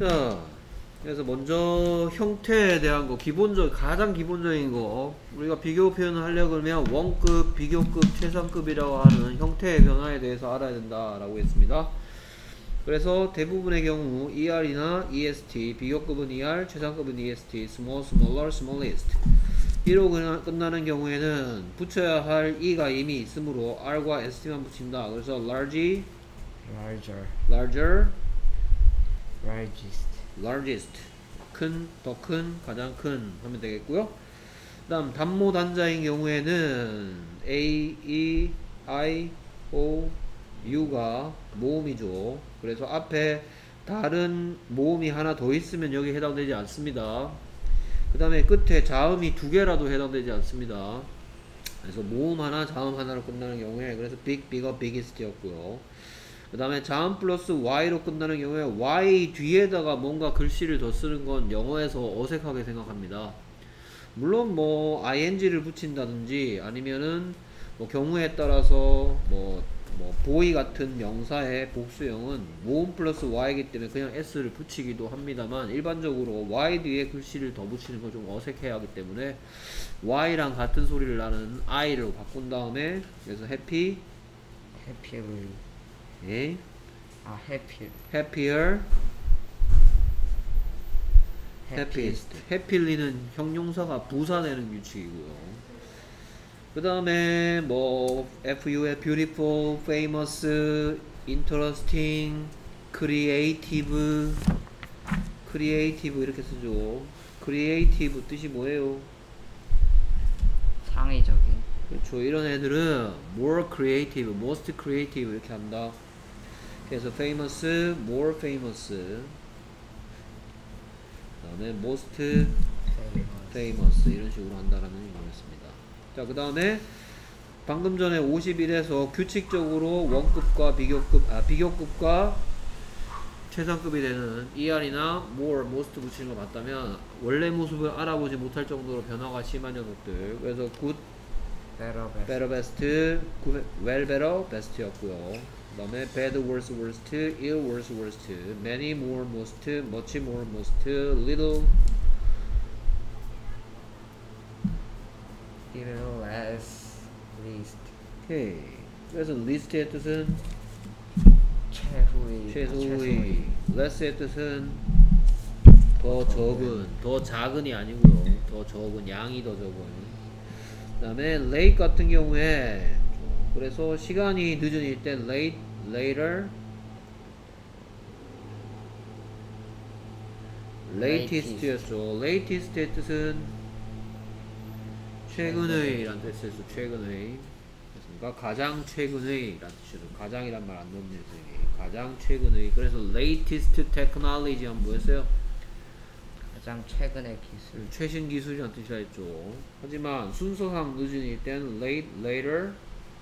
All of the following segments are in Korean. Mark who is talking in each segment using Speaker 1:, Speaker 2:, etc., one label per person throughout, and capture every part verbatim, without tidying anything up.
Speaker 1: 자, 그래서 먼저 형태에 대한 거, 기본적, 가장 기본적인 거, 우리가 비교 표현을 하려고 하면 원급, 비교급, 최상급이라고 하는 형태의 변화에 대해서 알아야 된다라고 했습니다. 그래서 대부분의 경우 이알이나 이에스티, 비교급은 이알, 최상급은 이에스티, small, smaller, smallest 이로 끝나는 경우에는 붙여야 할 E가 이미 있으므로 R과 에스티만 붙인다. 그래서 large,
Speaker 2: larger,
Speaker 1: larger,
Speaker 2: largest,
Speaker 1: largest 큰, 더 큰, 가장 큰 하면 되겠고요. 그 다음 단모 단자인 경우에는 A, E, I, O, U가 모음이죠. 그래서 앞에 다른 모음이 하나 더 있으면 여기 해당되지 않습니다. 그 다음에 끝에 자음이 두 개라도 해당되지 않습니다. 그래서 모음 하나, 자음 하나로 끝나는 경우에 그래서 big, bigger, biggest 였고요. 그 다음에 자음 플러스 y로 끝나는 경우에 y 뒤에다가 뭔가 글씨를 더 쓰는 건 영어에서 어색하게 생각합니다. 물론 뭐 ing를 붙인다든지 아니면은 뭐 경우에 따라서 뭐 뭐 boy 같은 명사의 복수형은 모음 플러스 y이기 때문에 그냥 s를 붙이기도 합니다만 일반적으로 y 뒤에 글씨를 더 붙이는 건 좀 어색해 하기 때문에 y랑 같은 소리를 나는 i로 바꾼 다음에 그래서 happy,
Speaker 2: happier,
Speaker 1: 예,
Speaker 2: 아 happier,
Speaker 1: happier, happiest. happy는 형용사가 부사되는 규칙이고요. 그 다음에 뭐 에프유의 beautiful, famous, interesting, creative, creative 이렇게 쓰죠. creative 뜻이 뭐예요?
Speaker 2: 창의적인,
Speaker 1: 그렇죠. 이런 애들은 more creative, most creative 이렇게 한다. 그래서 famous, more famous, 그 다음에 most famous 이런 식으로 한다라는 의미였습니다. 자, 그 다음에 방금 전에 오십일에서 규칙적으로 원급과 비교급, 아, 비교급과 최상급이 되는 이알이나 more, most 붙이는 거 맞다면 원래 모습을 알아보지 못할 정도로 변화가 심한 녀석들. 그래서 good,
Speaker 2: better, best,
Speaker 1: better, best, good, well, better, best였고요. 그 다음에 bad, worse, worst, ill, worse, worst, many, more, most, much, more, most, little,
Speaker 2: little, less, least,
Speaker 1: 오케이. 그래서 least의 뜻은
Speaker 2: 최후의,
Speaker 1: 최소의, less의 뜻은 더 적은, 더 작은이 아니고요. 더 적은, 양이 더 적은. 그 다음에 late 같은 경우에 그래서 시간이 늦은 일 때 late, later, latest였죠. latest의 뜻은 최근의 라는 뜻에서 최근의, 그러니까 가장 최근의 라는 뜻이죠. 가장이란 말 안 넣는 녀석이 가장 최근의. 그래서 latest technology 하면 뭐였어요?
Speaker 2: 가장 최근의 기술,
Speaker 1: 최신 기술이라는 뜻이라 했죠. 하지만 순서상 늦은일 때는 late, later,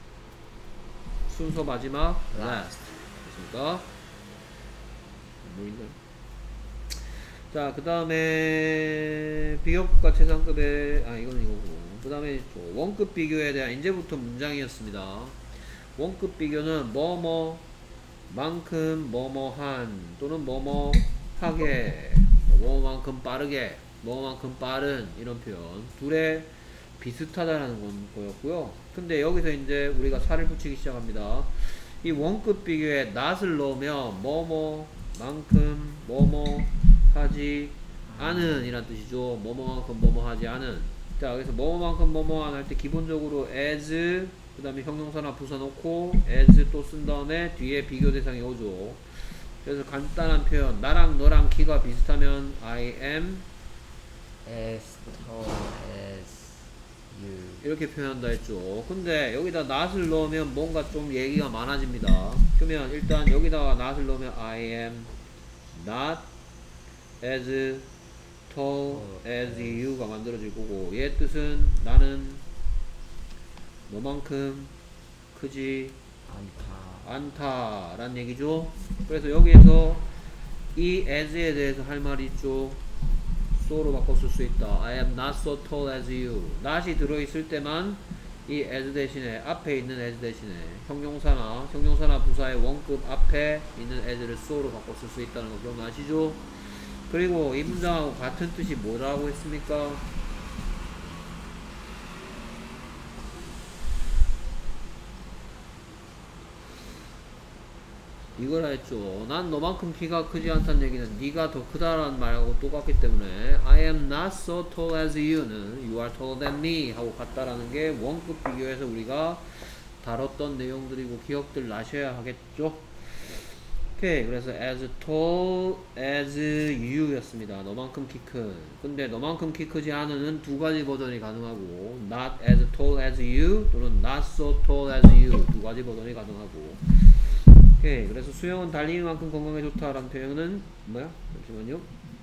Speaker 1: 순서 마지막 last 됐습니까? 뭐 있나요? 자, 그 다음에 비교급과 최상급의, 아 이거는 이거고, 그 다음에 원급 비교에 대한 이제부터 문장이었습니다. 원급 비교는 뭐뭐 만큼 뭐뭐한 또는 뭐뭐하게, 뭐뭐만큼 빠르게, 뭐뭐만큼 빠른 이런 표현 둘의 비슷하다라는 건 거였고요. 근데 여기서 이제 우리가 살을 붙이기 시작합니다. 이 원급 비교에 not을 넣으면 뭐뭐만큼 뭐뭐 하지 않은 이란 뜻이죠. 뭐뭐만큼 뭐뭐 하지 않은. 자, 그래서 뭐뭐만큼 뭐뭐한 할 때 기본적으로 as 그 다음에 형용사나 부사 놓고 as 또 쓴 다음에 뒤에 비교 대상이 오죠. 그래서 간단한 표현, 나랑 너랑 키가 비슷하면 I am
Speaker 2: as tall as you,
Speaker 1: 이렇게 표현한다 했죠. 근데 여기다 not을 넣으면 뭔가 좀 얘기가 많아집니다. 그러면 일단 여기다가 not을 넣으면 I am not as tall as you가 만들어질 거고, 얘 뜻은 나는 너만큼 크지
Speaker 2: 않다,
Speaker 1: 않다 라는 얘기죠. 그래서 여기에서 이 as에 대해서 할 말이 있죠. so로 바꿔 쓸 수 있다. I am not so tall as you. not이 들어있을 때만 이 as 대신에 앞에 있는 as 대신에 형용사나 형용사나 부사의 원급 앞에 있는 as를 su로 바꿔 쓸 수 있다는 거 기억나시죠? 그리고 이 문장하고 같은 뜻이 뭐라고 했습니까? 이거라 했죠. 난 너만큼 키가 크지 않다는 얘기는 네가 더 크다라는 말하고 똑같기 때문에 I am not so tall as you는 you are taller than me 하고 같다라는 게 원급 비교해서 우리가 다뤘던 내용들이고 기억들 나셔야 하겠죠. 오케이. 그래서 as tall as you 였습니다. 너만큼 키 큰. 근데 너만큼 키 크지 않은 두 가지 버전이 가능하고 not as tall as you 또는 not so tall as you 두 가지 버전이 가능하고. 오케이. 그래서 수영은 달리기만큼 건강에 좋다라는 표현은 뭐야? 잠시만요.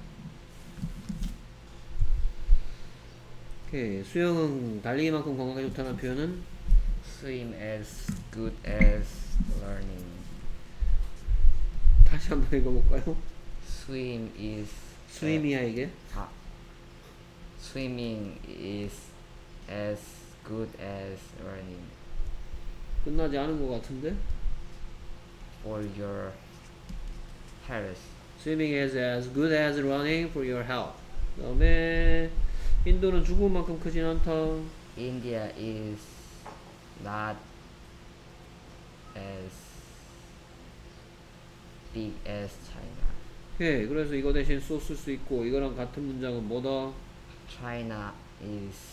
Speaker 1: 오케이. 수영은 달리기만큼 건강에 좋다는 표현은
Speaker 2: swim as good as learning.
Speaker 1: 다시 한번 읽어볼까요?
Speaker 2: swim is
Speaker 1: 스위미야 이게?
Speaker 2: 아, swimming is as good as running
Speaker 1: 끝나지 않은 것 같은데?
Speaker 2: for your health.
Speaker 1: Swimming is as good as running for your health. 그 다음에 인도는 중국만큼 크진 않다.
Speaker 2: India is not as big as China.
Speaker 1: 오케이. 그래서 이거 대신 소 쓸 수 있고 이거랑 같은 문장은 뭐다?
Speaker 2: China is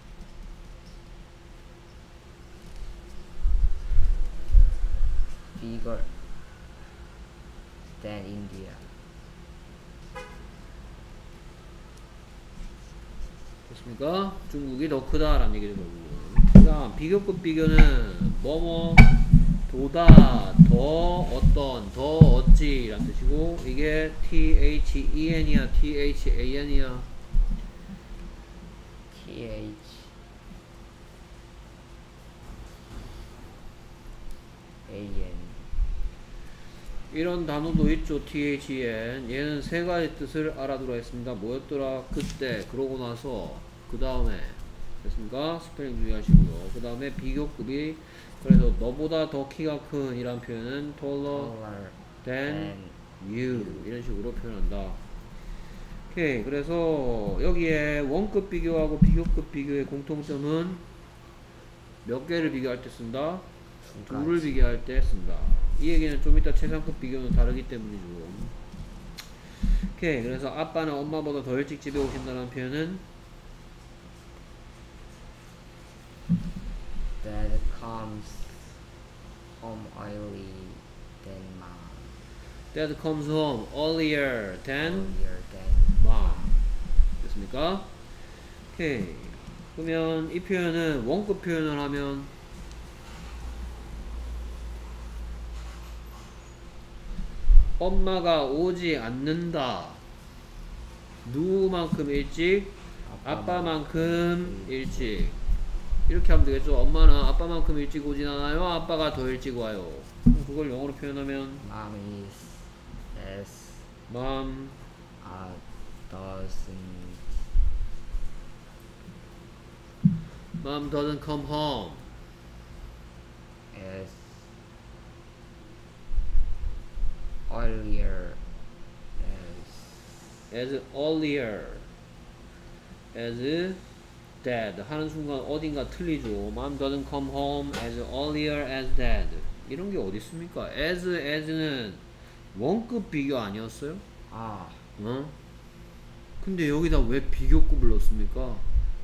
Speaker 2: bigger than India.
Speaker 1: 됐습니까? 중국이 더 크다라는 얘기죠. 그 다음 비교급 비교는 뭐뭐 보다 더 어떤 더 어찌 라는 뜻이고 이게 THEN이야 THAN이야
Speaker 2: T H A N.
Speaker 1: 이런 단어도 있죠. THEN 얘는 세 가지 뜻을 알아두라 했습니다. 뭐였더라? 그때 그러고 나서 그 다음에 됐습니까? 스펠링 주의하시고요. 그 다음에 비교급이 그래서 너보다 더 키가 큰 이란 표현은 taller
Speaker 2: taller
Speaker 1: than
Speaker 2: than
Speaker 1: you 이런 식으로 표현한다. 오케이. 그래서 여기에 원급 비교하고 비교급 비교의 공통점은 몇 개를 비교할 때 쓴다? 둘을 비교할 때 쓴다. 이 얘기는 좀 이따 최상급 비교는 다르기 때문이죠. 오케이. 그래서 아빠는 엄마보다 더 일찍 집에 오신다는 표현은
Speaker 2: Dad comes home early than mom.
Speaker 1: Dad comes home earlier than
Speaker 2: Earlier than
Speaker 1: mom. 됐습니까? 오케이. 그러면 이 표현은 원급 표현을 하면 엄마가 오지 않는다. 누구만큼 일찍? 아빠만큼 일찍. 이렇게 하면 되겠죠. 엄마는 아빠만큼 일찍 오진 않아요. 아빠가 더 일찍 와요. 그걸 영어로 표현하면
Speaker 2: Mom is as
Speaker 1: Mom
Speaker 2: a doesn't
Speaker 1: Mom doesn't come home
Speaker 2: as earlier as
Speaker 1: as earlier as dad 하는 순간 어딘가 틀리죠. Mom doesn't come home as earlier as dad. 이런 게 어디 있습니까? as as는 원급 비교 아니었어요?
Speaker 2: 아
Speaker 1: 어? 근데 여기다 왜 비교급을 넣습니까?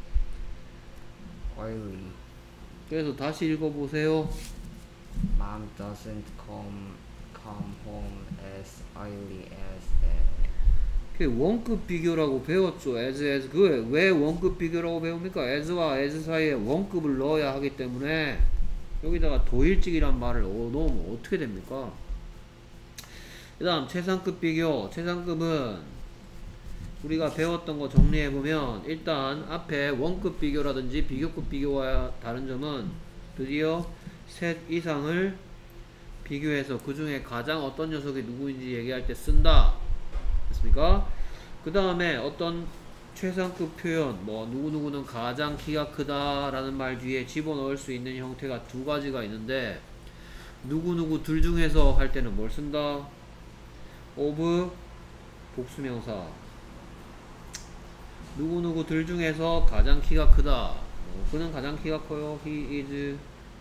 Speaker 2: early.
Speaker 1: 그래서 다시 읽어보세요.
Speaker 2: Mom doesn't come come home as early as that.
Speaker 1: 그 원급 비교라고 배웠죠. as as 그 왜 원급 비교라고 배웁니까? as와 as 사이에 원급을 넣어야 하기 때문에 여기다가 더 일찍이란 말을 넣으면 어떻게 됩니까? 그 다음 최상급 비교. 최상급은 우리가 배웠던 거 정리해보면 일단 앞에 원급 비교라든지 비교급 비교와 다른 점은 드디어 셋 이상을 비교해서 그 중에 가장 어떤 녀석이 누구인지 얘기할 때 쓴다. 됐습니까? 그 다음에 어떤 최상급 표현, 뭐 누구누구는 가장 키가 크다 라는 말 뒤에 집어넣을 수 있는 형태가 두 가지가 있는데, 누구누구 둘 중에서 할 때는 뭘 쓴다? of 복수명사. 누구누구 둘 중에서 가장 키가 크다. 뭐, 그는 가장 키가 커요. He is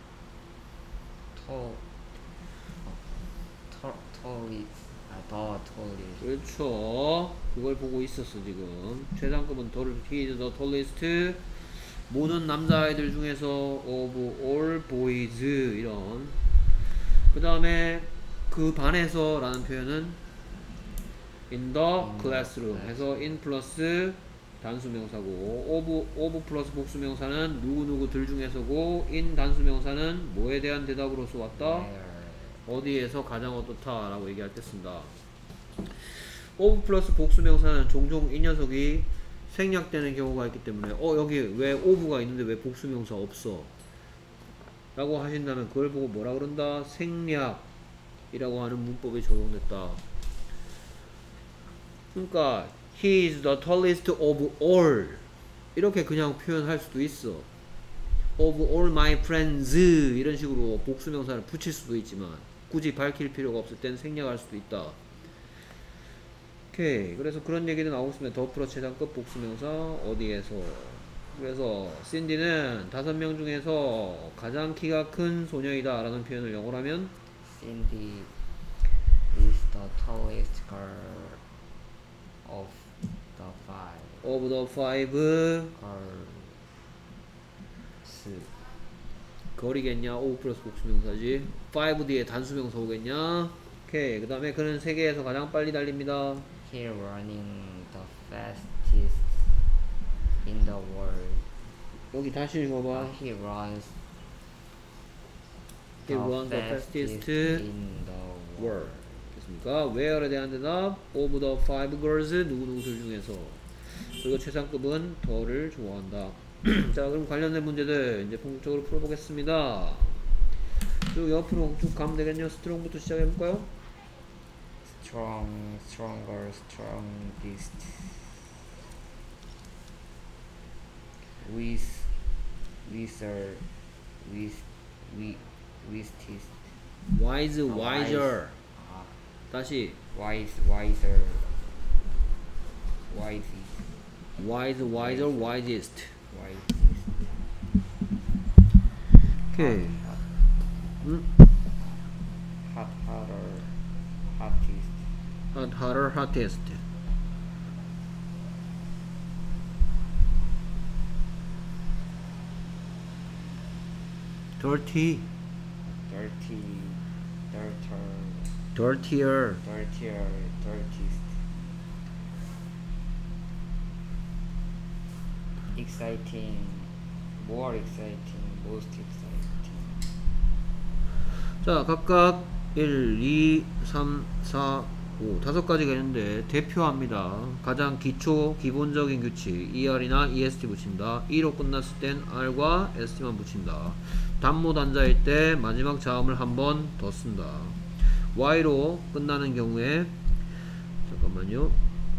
Speaker 2: tall, tall, tallest, 아, the tallest.
Speaker 1: 그렇죠. 그걸 보고 있었어 지금. 최상급은 더, he is the tallest. 모든 남자아이들 중에서 of all boys 이런. 그 다음에 그 반에서 라는 표현은 in the
Speaker 2: In the
Speaker 1: classroom
Speaker 2: class.
Speaker 1: 해서 in 플러스 단수명사고, of, of 플러스 복수명사는 누구누구 들 중에서고, in 단수명사는 뭐에 대한 대답으로서 왔다?
Speaker 2: Where?
Speaker 1: 어디에서 가장 어떻다 라고 얘기할 때 쓴다. of 플러스 복수명사는 종종 이 녀석이 생략되는 경우가 있기 때문에 어 여기 왜 of가 있는데 왜 복수명사 없어? 라고 하신다면 그걸 보고 뭐라 그런다? 생략이라고 하는 문법이 적용됐다. 그러니까 he is the tallest of all 이렇게 그냥 표현할 수도 있어. of all my friends 이런 식으로 복수명사를 붙일 수도 있지만 굳이 밝힐 필요가 없을 땐 생략할 수도 있다. 오케이. 그래서 그런 얘기도 나오고 있으면 더 플러스 최상급 복수명사 어디에서. 그래서 신디는 다섯 명 중에서 가장 키가 큰 소녀이다 라는 표현을 영어로 하면
Speaker 2: Cindy is the tallest girl of the five
Speaker 1: of the five
Speaker 2: girls.
Speaker 1: 거리겠냐? 오 플러스 복수명사지. five 뒤에 단수명사 오겠냐? 오케이. 그 다음에 그는 세계에서 가장 빨리 달립니다.
Speaker 2: He running the fastest in the world.
Speaker 1: 여기 다시 읽어봐.
Speaker 2: Uh, he runs
Speaker 1: He runs the fastest
Speaker 2: in the world.
Speaker 1: world. 됐습니까? where에 대한 대답 of the five girls 누구누구들 중에서. 그리고 최상급은 더를 좋아한다. 자, 그럼 관련된 문제들 이제 본격적으로 풀어보겠습니다. 쭉 옆으로 쭉 가면 되겠네요. 스트롱부터 시작해볼까요?
Speaker 2: Strong, stronger, strongest. With, wiser, with, wi, wisest.
Speaker 1: wise,
Speaker 2: 아,
Speaker 1: wiser.
Speaker 2: 아,
Speaker 1: 다시
Speaker 2: wise, wiser, wisest,
Speaker 1: wise, wiser, wisest.
Speaker 2: wisest.
Speaker 1: 오케이. 음?
Speaker 2: Hot, hotter, hottest.
Speaker 1: hot, hotter, hottest. dirty,
Speaker 2: Dirty, dirtier,
Speaker 1: dirtier.
Speaker 2: dirtier, dirtiest. Exciting, more exciting, most exciting.
Speaker 1: 자, 각각 일, 이, 삼, 사, 오 다섯 가지가 있는데 대표합니다. 가장 기초 기본적인 규칙 이알이나 이에스티 붙인다. 이로 끝났을 땐 R과 에스티만 붙인다. 단모 단자일 때 마지막 자음을 한 번 더 쓴다. Y로 끝나는 경우에 잠깐만요.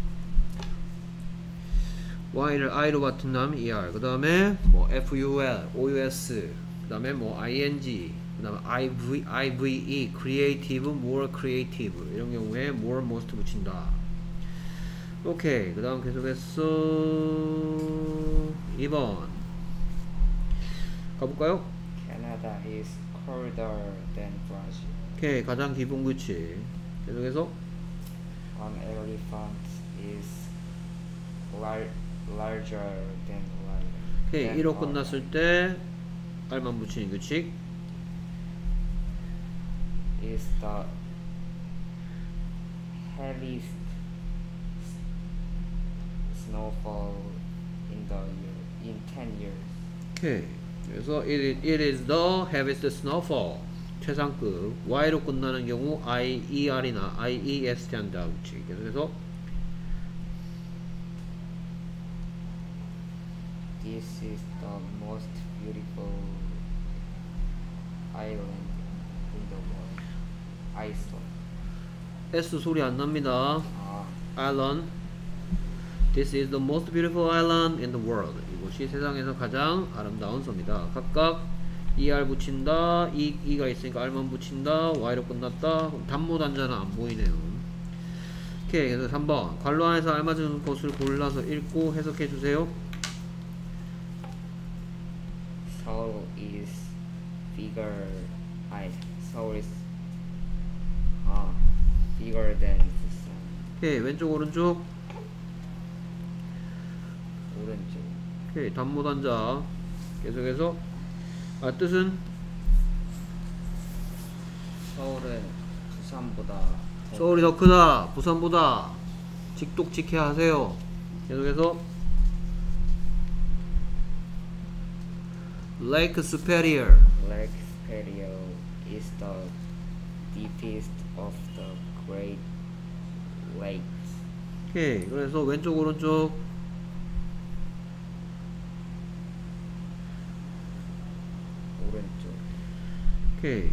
Speaker 1: Y를 I로 바꾼다면 이알, 그 다음에 뭐 에프유엘, 오유에스, 그 다음에 뭐 아이엔지, 그 다음에 아이브이, 아이브이이, creative, more creative 이런 경우에 more, most 붙인다. 오케이. 그 다음 계속해서 이 번 가볼까요?
Speaker 2: Canada is colder than Brazil.
Speaker 1: 오케이. 가장 기본 규칙 계속해서
Speaker 2: An elephant is lar larger than lion.
Speaker 1: 오케이.
Speaker 2: than
Speaker 1: 이로
Speaker 2: a
Speaker 1: 끝났을 때 R만 붙이는 규칙
Speaker 2: is the heaviest snowfall in the year in ten years.
Speaker 1: 오케이. 그래서 it is, it is the heaviest snowfall 최상급. Y로 끝나는 경우 아이이알이나 아이이에스티 한다 규칙. 계속해서
Speaker 2: This is the most beautiful island in the world. Iceland.
Speaker 1: S 소리 안 납니다.
Speaker 2: 아,
Speaker 1: Island. This is the most beautiful island in the world. 이곳이 세상에서 가장 아름다운 섬이다. 각각 er 붙인다. e, e가 있으니까 r만 붙인다. y로 끝났다. 그럼 단모 단자는 안 보이네요. 오케이. 그래서 삼 번 괄호 안에서 알맞은 것을 골라서 읽고 해석해 주세요.
Speaker 2: Seoul is bigger. I Seoul is 아 bigger than Busan.
Speaker 1: 오케이. 왼쪽 오른쪽.
Speaker 2: 오른쪽.
Speaker 1: 오케이. 단모 단자 계속해서 아 뜻은
Speaker 2: 서울은 부산보다 더
Speaker 1: 서울이 더 크다. 부산보다 직독직해 하세요. 계속해서 Lake Superior.
Speaker 2: Lake Superior is the deepest of the Great Lakes.
Speaker 1: 오케이. 그래서 왼쪽 오른쪽
Speaker 2: 오른쪽.
Speaker 1: 오케이.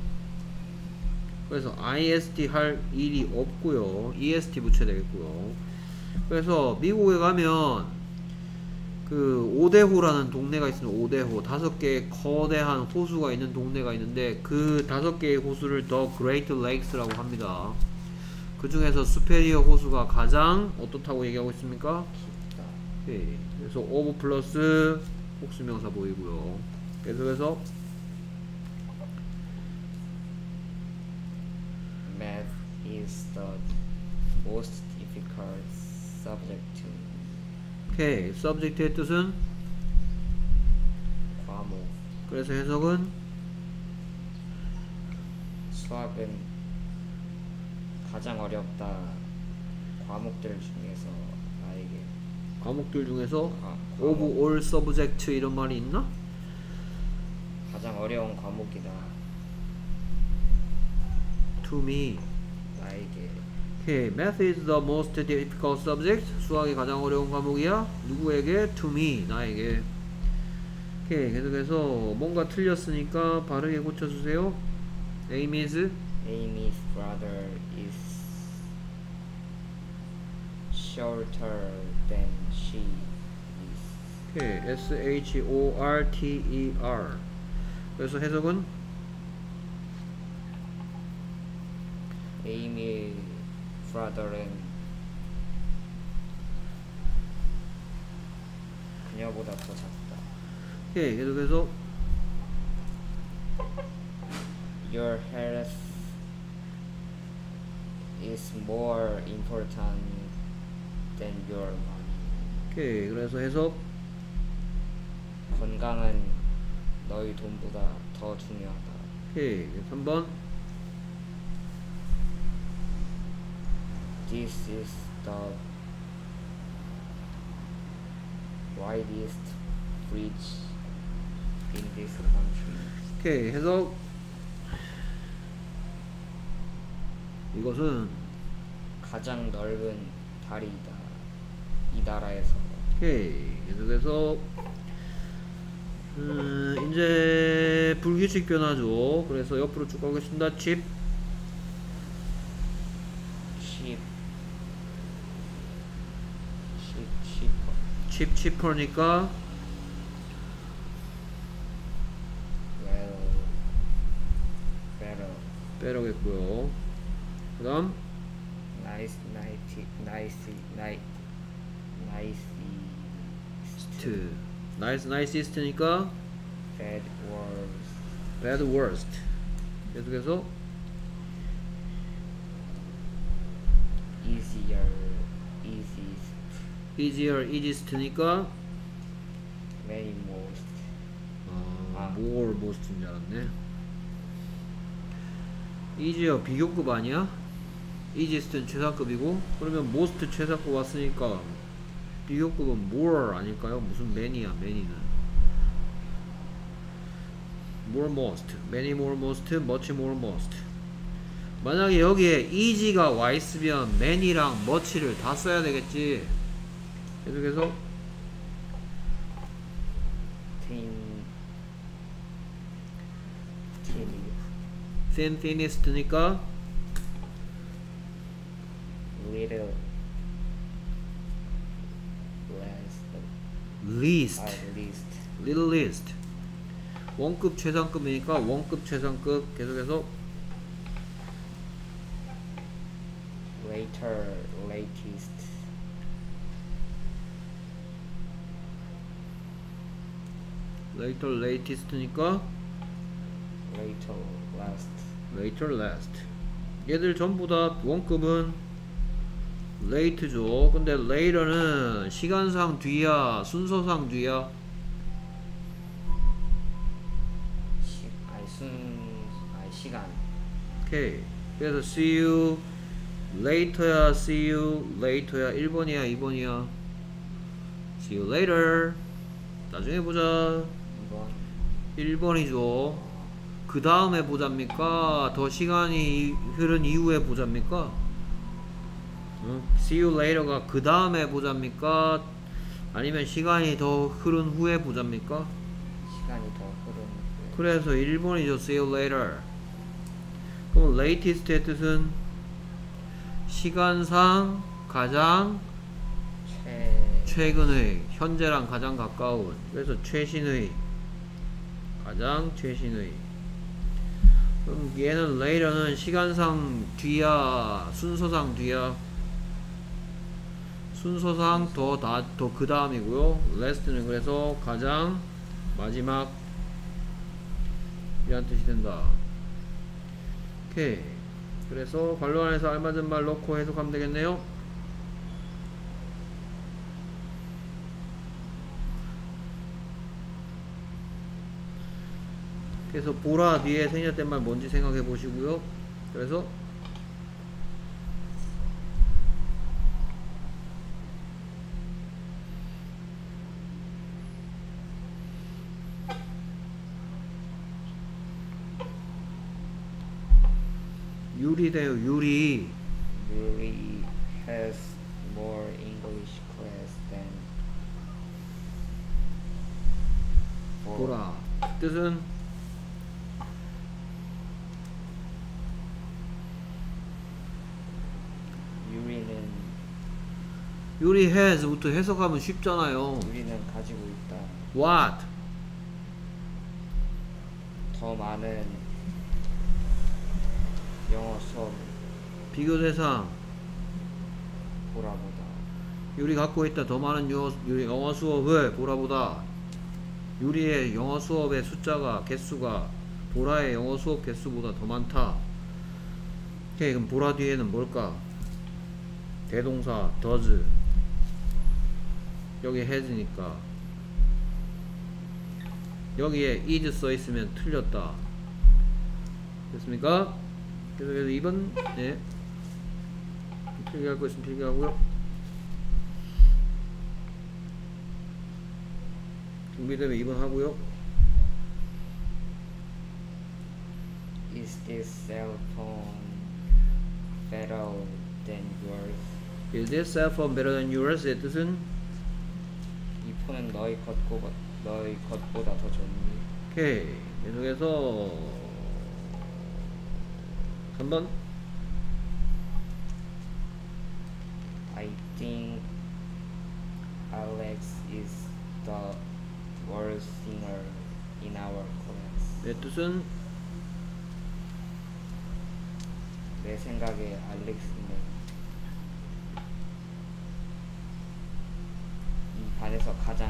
Speaker 1: 그래서 아이에스티 할 일이 없고요. 이에스티 붙여야 되겠고요. 그래서 미국에 가면 그 오대호라는 동네가 있으면 오대호 다섯 개의 거대한 호수가 있는 동네가 있는데 그 다섯 개의 호수를 더 그레이트 레이크스라고 합니다. 그 중에서 수페리어 호수가 가장 어떻다고 얘기하고 있습니까?
Speaker 2: 깊다.
Speaker 1: 오케이. 그래서 오브 플러스 복수명사 보이고요. 계속해서
Speaker 2: Math is the most difficult subject to
Speaker 1: 오케이. subject의 뜻은
Speaker 2: 과목.
Speaker 1: 그래서 해석은
Speaker 2: 수학은 가장 어렵다. 과목들 중에서 나에게
Speaker 1: 과목들 중에서
Speaker 2: 아,
Speaker 1: of
Speaker 2: 과목.
Speaker 1: all subject 이런 말이 있나?
Speaker 2: 가장 어려운 과목이다.
Speaker 1: to me.
Speaker 2: 나에게
Speaker 1: 오케이. math is the most difficult subject. 수학이 가장 어려운 과목이야. 누구에게? to me. 나에게. 오케이. 계속해서 뭔가 틀렸으니까 바르게 고쳐주세요. Amy's
Speaker 2: Amy's brother is shorter than she is.
Speaker 1: 오케이. S H O R T E R. 그래서 해석은
Speaker 2: Amy's brother는 그녀보다 더 작다.
Speaker 1: 오케이. 계속해서
Speaker 2: Your health is more important than your money.
Speaker 1: 오케이. 그래서 해석
Speaker 2: 건강은 너희 돈보다 더 중요하다.
Speaker 1: 오케이. 삼 번
Speaker 2: This is the widest bridge in this country.
Speaker 1: 오케이. 해석 이것은
Speaker 2: 가장 넓은 다리이다. 이 나라에서.
Speaker 1: 오케이. 계속해서 음, 이제 불규칙 변화죠. 그래서 옆으로 쭉 가겠습니다. 칩
Speaker 2: 칩, 칩, 치퍼.
Speaker 1: 칩 치퍼니까
Speaker 2: Well, better.
Speaker 1: 빼러겠고요. 그 다음
Speaker 2: Nice, nice, nice, nice, nice.
Speaker 1: 트 나이스 나이시스트니까
Speaker 2: Bad words.
Speaker 1: bad worst. 계속해서
Speaker 2: Easier, easiest.
Speaker 1: easier easiest니까
Speaker 2: Many most.
Speaker 1: 어,
Speaker 2: 아.
Speaker 1: more most인 줄 알았네. easier 비교급 아니야? easiest는 최상급이고 그러면 most 최상급 왔으니까 비교급은 more 아닐까요? 무슨 many야 many는 more most, many more most, much more most. 만약에 여기에 easy가 와 있으면 many랑 much를 다 써야 되겠지. 계속해서
Speaker 2: Thin, thin,
Speaker 1: thin, thinnest니까
Speaker 2: little, last
Speaker 1: least,
Speaker 2: at least
Speaker 1: little least. 원급 최상급이니까 원급 최상급. 계속해서
Speaker 2: later latest
Speaker 1: later latest니까
Speaker 2: later last
Speaker 1: later last. 얘들 전부 다 원급은 late죠. 근데 later는 시간상 뒤야 순서상 뒤야?
Speaker 2: 시, 아니 순 아니 시간
Speaker 1: 오케이. 그래서 see you later야 see you later야 일 번이야 이 번이야? see you later. 나중에 보자.
Speaker 2: 이번
Speaker 1: 일 번이죠. 그 다음에 보자입니까? 더 시간이 흐른 이후에 보자입니까? 응? see you later가 그 다음에 보자입니까? 아니면 시간이 더 흐른 후에 보자입니까?
Speaker 2: 시간이 더 흐른 후에
Speaker 1: 그래서 일 번이죠. see you later. 그럼 latest의 뜻은 시간상 가장
Speaker 2: 최
Speaker 1: 최근의, 현재랑 가장 가까운. 그래서 최신의, 가장 최신의. 그럼 얘는 later는 시간상 뒤야 순서상 뒤야? 순서상 더 다 더 그 다음이고요. last는 그래서 가장 마지막 이란 뜻이 된다. 오케이. 그래서 관로 안에서 알맞은 말 넣고 해석하면 되겠네요. 그래서 보라 뒤에 생략된 말 뭔지 생각해 보시고요. 그래서 유리돼요. 유리.
Speaker 2: Yuri has more English class than
Speaker 1: 보라. 뜻은
Speaker 2: 유리는
Speaker 1: 유리 has부터 해석하면 쉽잖아요.
Speaker 2: 유리는 가지고 있다.
Speaker 1: What?
Speaker 2: 더 많은 영어 수업
Speaker 1: 비교 대상.
Speaker 2: 보라보다
Speaker 1: 유리 갖고 있다. 더 많은 영어, 유리 영어 수업을 보라보다. 유리의 영어 수업의 숫자가 개수가 보라의 영어 수업 개수보다 더 많다. 오케이. 그럼 보라 뒤에는 뭘까? 대동사 does. 여기 has니까 여기에 is 써 있으면 틀렸다. 됐습니까? 그래서 이 번 네. 필기할 거 있으면 필기하고요. 준비되면 이 번 하고요.
Speaker 2: Is this cell phone better than yours?
Speaker 1: Is this cell phone better than yours? 의 뜻은
Speaker 2: 이 폰은 너희 것보다 너희 것보다 더 좋니?
Speaker 1: 오케이. 계속해서 삼 번
Speaker 2: I think Alex is the worst singer in our class.
Speaker 1: 의 뜻은
Speaker 2: 내 생각에 알렉스는 이 반에서 가장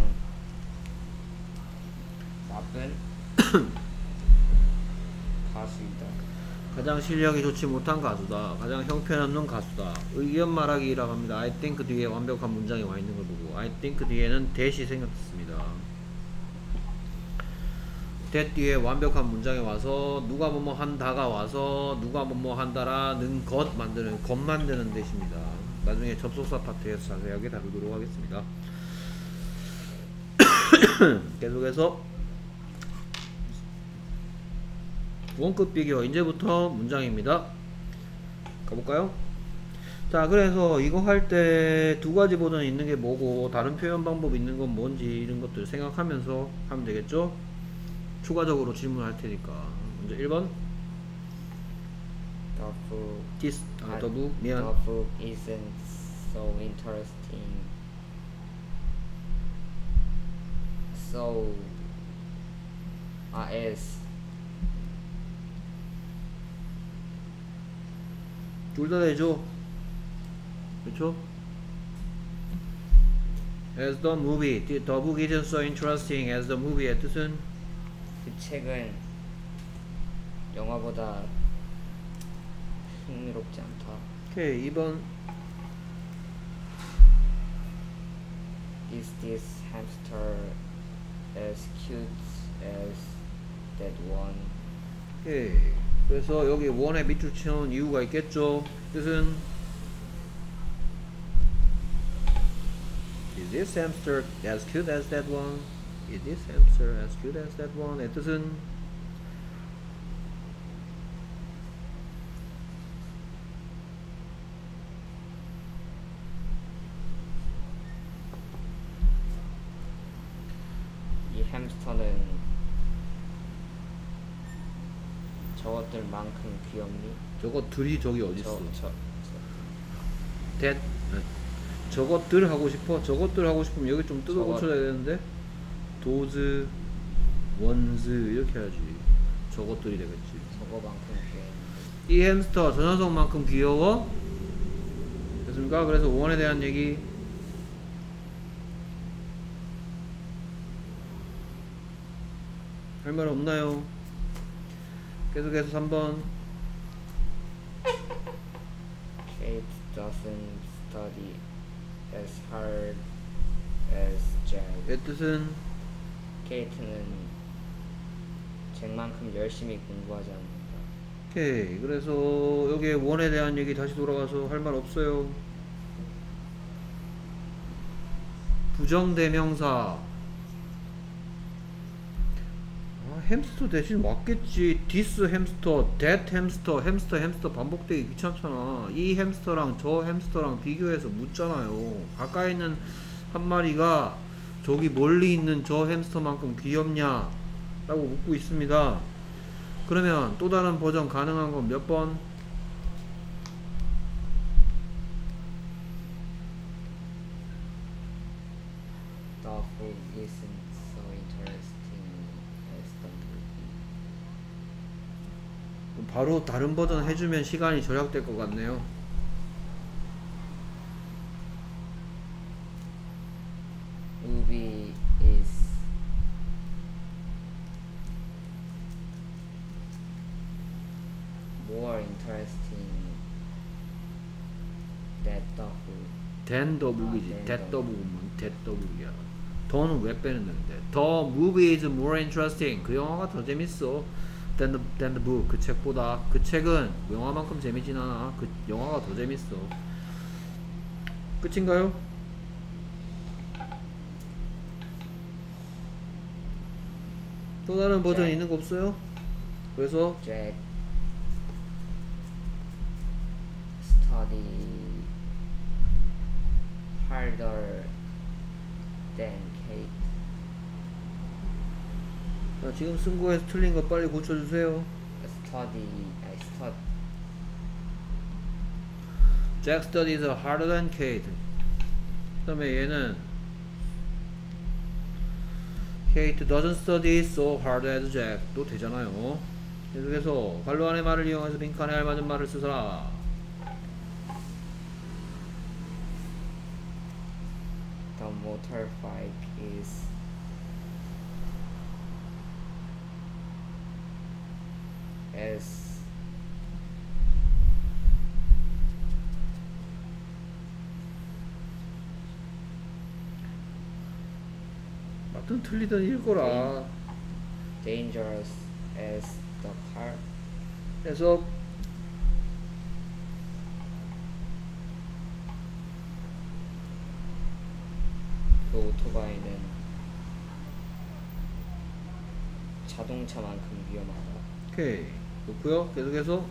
Speaker 2: 나쁜 가수이다.
Speaker 1: 가장 실력이 좋지 못한 가수다. 가장 형편없는 가수다. 의견 말하기라고 합니다. I think 뒤에 완벽한 문장이 와 있는 걸 보고 I think 뒤에는 that이 생겼습니다. that 뒤에 완벽한 문장이 와서 누가 뭐뭐 한다가 와서 누가 뭐뭐 한다라는 것 만드는 것 만드는 뜻입니다. 나중에 접속사 파트에서 자세하게 다루도록 하겠습니다. 계속해서 원급 비교 이제부터 문장입니다. 가볼까요? 자, 그래서 이거 할 때 두 가지 버전이 있는 게 뭐고 다른 표현 방법 있는 건 뭔지 이런 것들 생각하면서 하면 되겠죠? 추가적으로 질문할 테니까. 먼저 일 번
Speaker 2: The book,
Speaker 1: this 아,
Speaker 2: I-
Speaker 1: 더부 미안
Speaker 2: the book isn't so interesting. so 아 as
Speaker 1: 둘 다 되죠. 그렇죠? As the movie, the book isn't so interesting as the movie의 뜻은
Speaker 2: 그 책은 영화보다 흥미롭지 않다.
Speaker 1: 오케이. 이 번
Speaker 2: Is this hamster as cute as that one?
Speaker 1: 오케이. 그래서 여기 원에 밑줄 치는 이유가 있겠죠. 뜻은 Is this hamster as cute as that one? Is this hamster as cute as that one? 의 뜻은
Speaker 2: 이 햄스터는 저것들만큼 귀엽니?
Speaker 1: 저것들이 저기 어딨어?
Speaker 2: 저, 저, 저.
Speaker 1: that 저것들 하고 싶어? 저것들 하고 싶으면 여기 좀 뜯어
Speaker 2: 저것-
Speaker 1: 고쳐야 되는데 those ones 이렇게 해야지. 저것들이 되겠지.
Speaker 2: 저거만큼 귀여운데.
Speaker 1: 이 햄스터 저 녀석만큼 귀여워? 됐습니까? 그래서 원에 대한 얘기 할 말 없나요? 계속해서 삼 번
Speaker 2: Kate doesn't study as hard as Jack.
Speaker 1: 의 뜻은
Speaker 2: 케이트는 잭만큼 열심히 공부하지 않는다.
Speaker 1: 오케이. 그래서 여기에 원에 대한 얘기 다시 돌아가서 할 말 없어요. 부정대명사 아, 햄스터 대신 맞겠지. this 햄스터, that 햄스터, 햄스터, 햄스터 반복되기 귀찮잖아. 이 햄스터랑 저 햄스터랑 비교해서 묻잖아요. 가까이 있는 한 마리가 저기 멀리 있는 저 햄스터만큼 귀엽냐? 라고 묻고 있습니다. 그러면 또 다른 버전 가능한 건 몇 번?
Speaker 2: The food isn't so interesting as the movie.
Speaker 1: 바로 다른 버전 해주면 시간이 절약될 것 같네요.
Speaker 2: Movie is more interesting than the food.
Speaker 1: than the movie지.
Speaker 2: than
Speaker 1: that
Speaker 2: the
Speaker 1: the movie면 that the movie야. 더는 왜 빼는 건데? The movie is more interesting. 그 영화가 더 재밌어. than the, than the book. 그 책보다. 그 책은 영화만큼 재미진 않아. 그 영화가 더 재밌어. 끝인가요? 또 다른 버전
Speaker 2: 네.
Speaker 1: 있는 거 없어요? 그래서
Speaker 2: Jack study harder than Kate.
Speaker 1: 자, 지금 쓴 거에서 틀린 거 빨리 고쳐주세요.
Speaker 2: Study, I stud.
Speaker 1: Jack studies harder than Kate. 그 다음에 얘는 Kate doesn't study so hard as Jack. 또 되잖아요. 계속해서 관로 안의 말을 이용해서 빈칸에 알맞은 말을 쓰서라.
Speaker 2: The motorbike is as
Speaker 1: 맞든 틀리든 읽거라.
Speaker 2: dangerous as the car.
Speaker 1: 그래서
Speaker 2: 그 오토바이는 자동차만큼 위험하다.
Speaker 1: 오케이 좋고요. 계속해서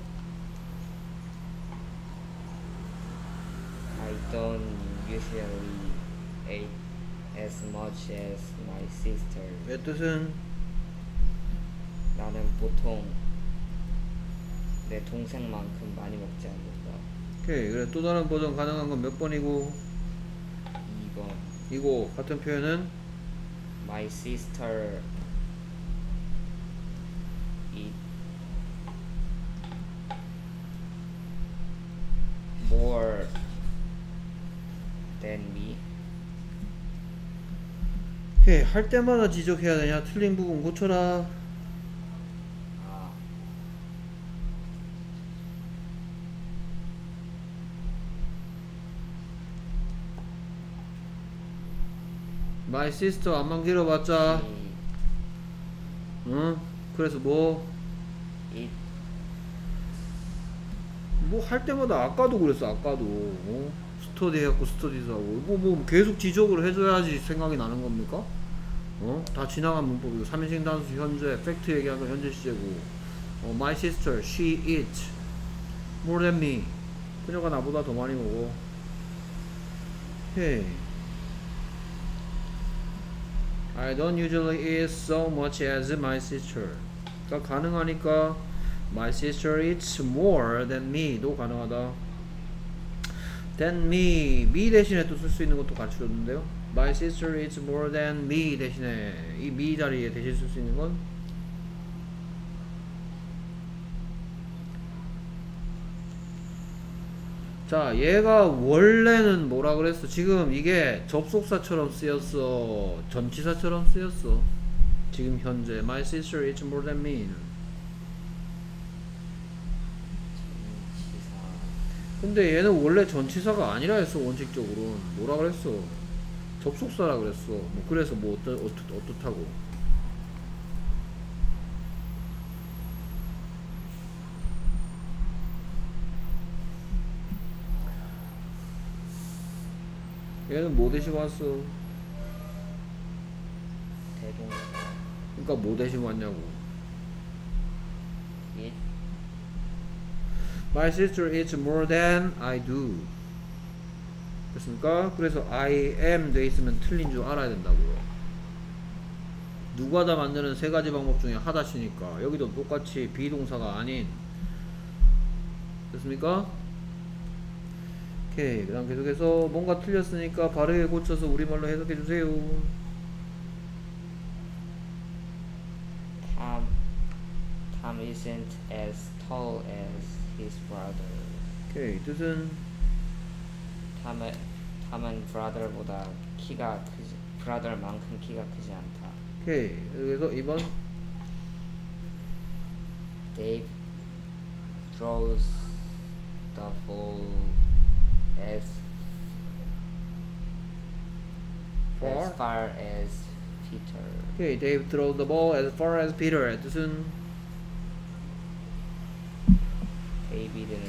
Speaker 2: I don't usually eat as much as my sister.
Speaker 1: 의 뜻은
Speaker 2: 나는 보통 내 동생만큼 많이 먹지 않는다.
Speaker 1: 오케이. 그래 또 다른 버전 가능한 건 몇 번이고
Speaker 2: 이 번
Speaker 1: 이거 같은 표현은
Speaker 2: My sister eat more than me.
Speaker 1: 오케이, 할 때마다 지적해야 되냐? 틀린 부분 고쳐라.
Speaker 2: 아,
Speaker 1: My sister 안만 길어봤자
Speaker 2: she
Speaker 1: 응? 그래서 뭐?
Speaker 2: eat
Speaker 1: 뭐 할 때마다 아까도 그랬어. 아까도 어? 스터디 해갖고 스터디스 하고 뭐, 뭐 계속 지적을 해줘야지 생각이 나는 겁니까? 어? 다 지나간 문법이고 삼인칭 단수 현재 팩트 얘기한 건 현재 시제고 어, My sister she eats more than me. 그녀가 나보다 더 많이 먹어. Hey, I don't usually eat so much as my sister. 그러니까 가능하니까 My sister eats more than me도 가능하다. than me, me 대신에 또 쓸 수 있는 것도 가르쳐줬는데요. My sister eats more than me 대신에 이 me 자리에 대신 쓸 수 있는 건 자, 얘가 원래는 뭐라 그랬어? 지금 이게 접속사처럼 쓰였어? 전치사처럼 쓰였어? 지금 현재 My sister eats more than me.
Speaker 2: 전치사.
Speaker 1: 근데 얘는 원래 전치사가 아니라 했어. 원칙적으로 뭐라 그랬어? 접속사라 그랬어. 뭐 그래서 뭐 어떠, 어떠, 어떻다고? 얘는 뭐 대신 왔어?
Speaker 2: 대동사.
Speaker 1: 그러니까 뭐 대신 왔냐고?
Speaker 2: eat
Speaker 1: My sister eats more than I do. 됐습니까? 그래서 I am 돼 있으면 틀린 줄 알아야 된다고요. 누가 다 만드는 세 가지 방법 중에 하다시니까 여기도 똑같이 비동사가 아닌. 됐습니까? 오케이. 그 다음 계속해서 뭔가 틀렸으니까 바르게 고쳐서 우리말로 해석해 주세요.
Speaker 2: Tom Tom isn't as tall as his brother.
Speaker 1: 오케이. 뜻은
Speaker 2: 탐은 탐은 brother보다 키가 크지 brother만큼 키가 크지 않다.
Speaker 1: 오케이. 그래서 이 번
Speaker 2: Dave throws the ball as
Speaker 1: far.
Speaker 2: as far as Peter.
Speaker 1: 오케이. Dave throws the ball as far as Peter. 뜻은
Speaker 2: 데이비드는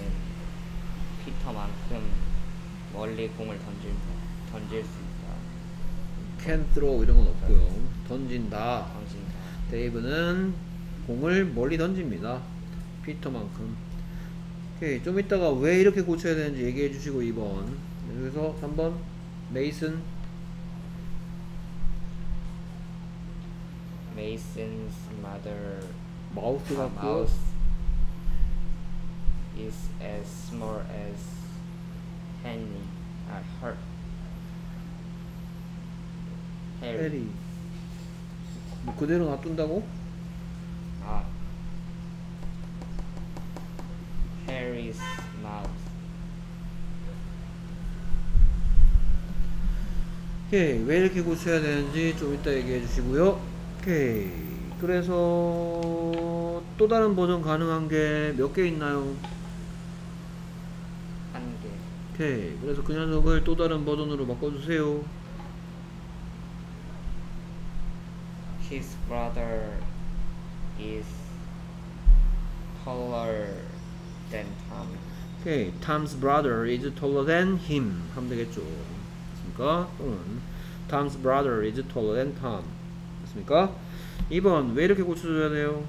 Speaker 2: 피터만큼 멀리 공을 던질 던질 수 있다.
Speaker 1: can throw 이런 건 없고요. 던진다.
Speaker 2: 던진다.
Speaker 1: 데이브는 공을 멀리 던집니다. 피터만큼. 오케이. 좀 이따가 왜 이렇게 고쳐야 되는지 얘기해 주시고 이 번. 그래서 삼 번 메이슨
Speaker 2: Mason's mother
Speaker 1: 마우스
Speaker 2: her
Speaker 1: 같고
Speaker 2: mouth is as small as Henry. 아, her. Harry.
Speaker 1: 해리 뭐 그대로 놔둔다고?
Speaker 2: 아. Harry's mouth.
Speaker 1: 오케이. 왜 이렇게 고쳐야 되는지 좀 이따 얘기해 주시고요. 오케이. 그래서 또 다른 버전 가능한 게 몇 개 있나요?
Speaker 2: 한 개.
Speaker 1: 오케이. 그래서 그 녀석을 또 다른 버전으로 바꿔주세요.
Speaker 2: His brother is taller than Tom.
Speaker 1: 오케이. Tom's brother is taller than him 하면 되겠죠. 됐습니까? 또는 Tom's brother is taller than Tom. 됐습니까? 이 번 왜 이렇게 고쳐줘야 돼요?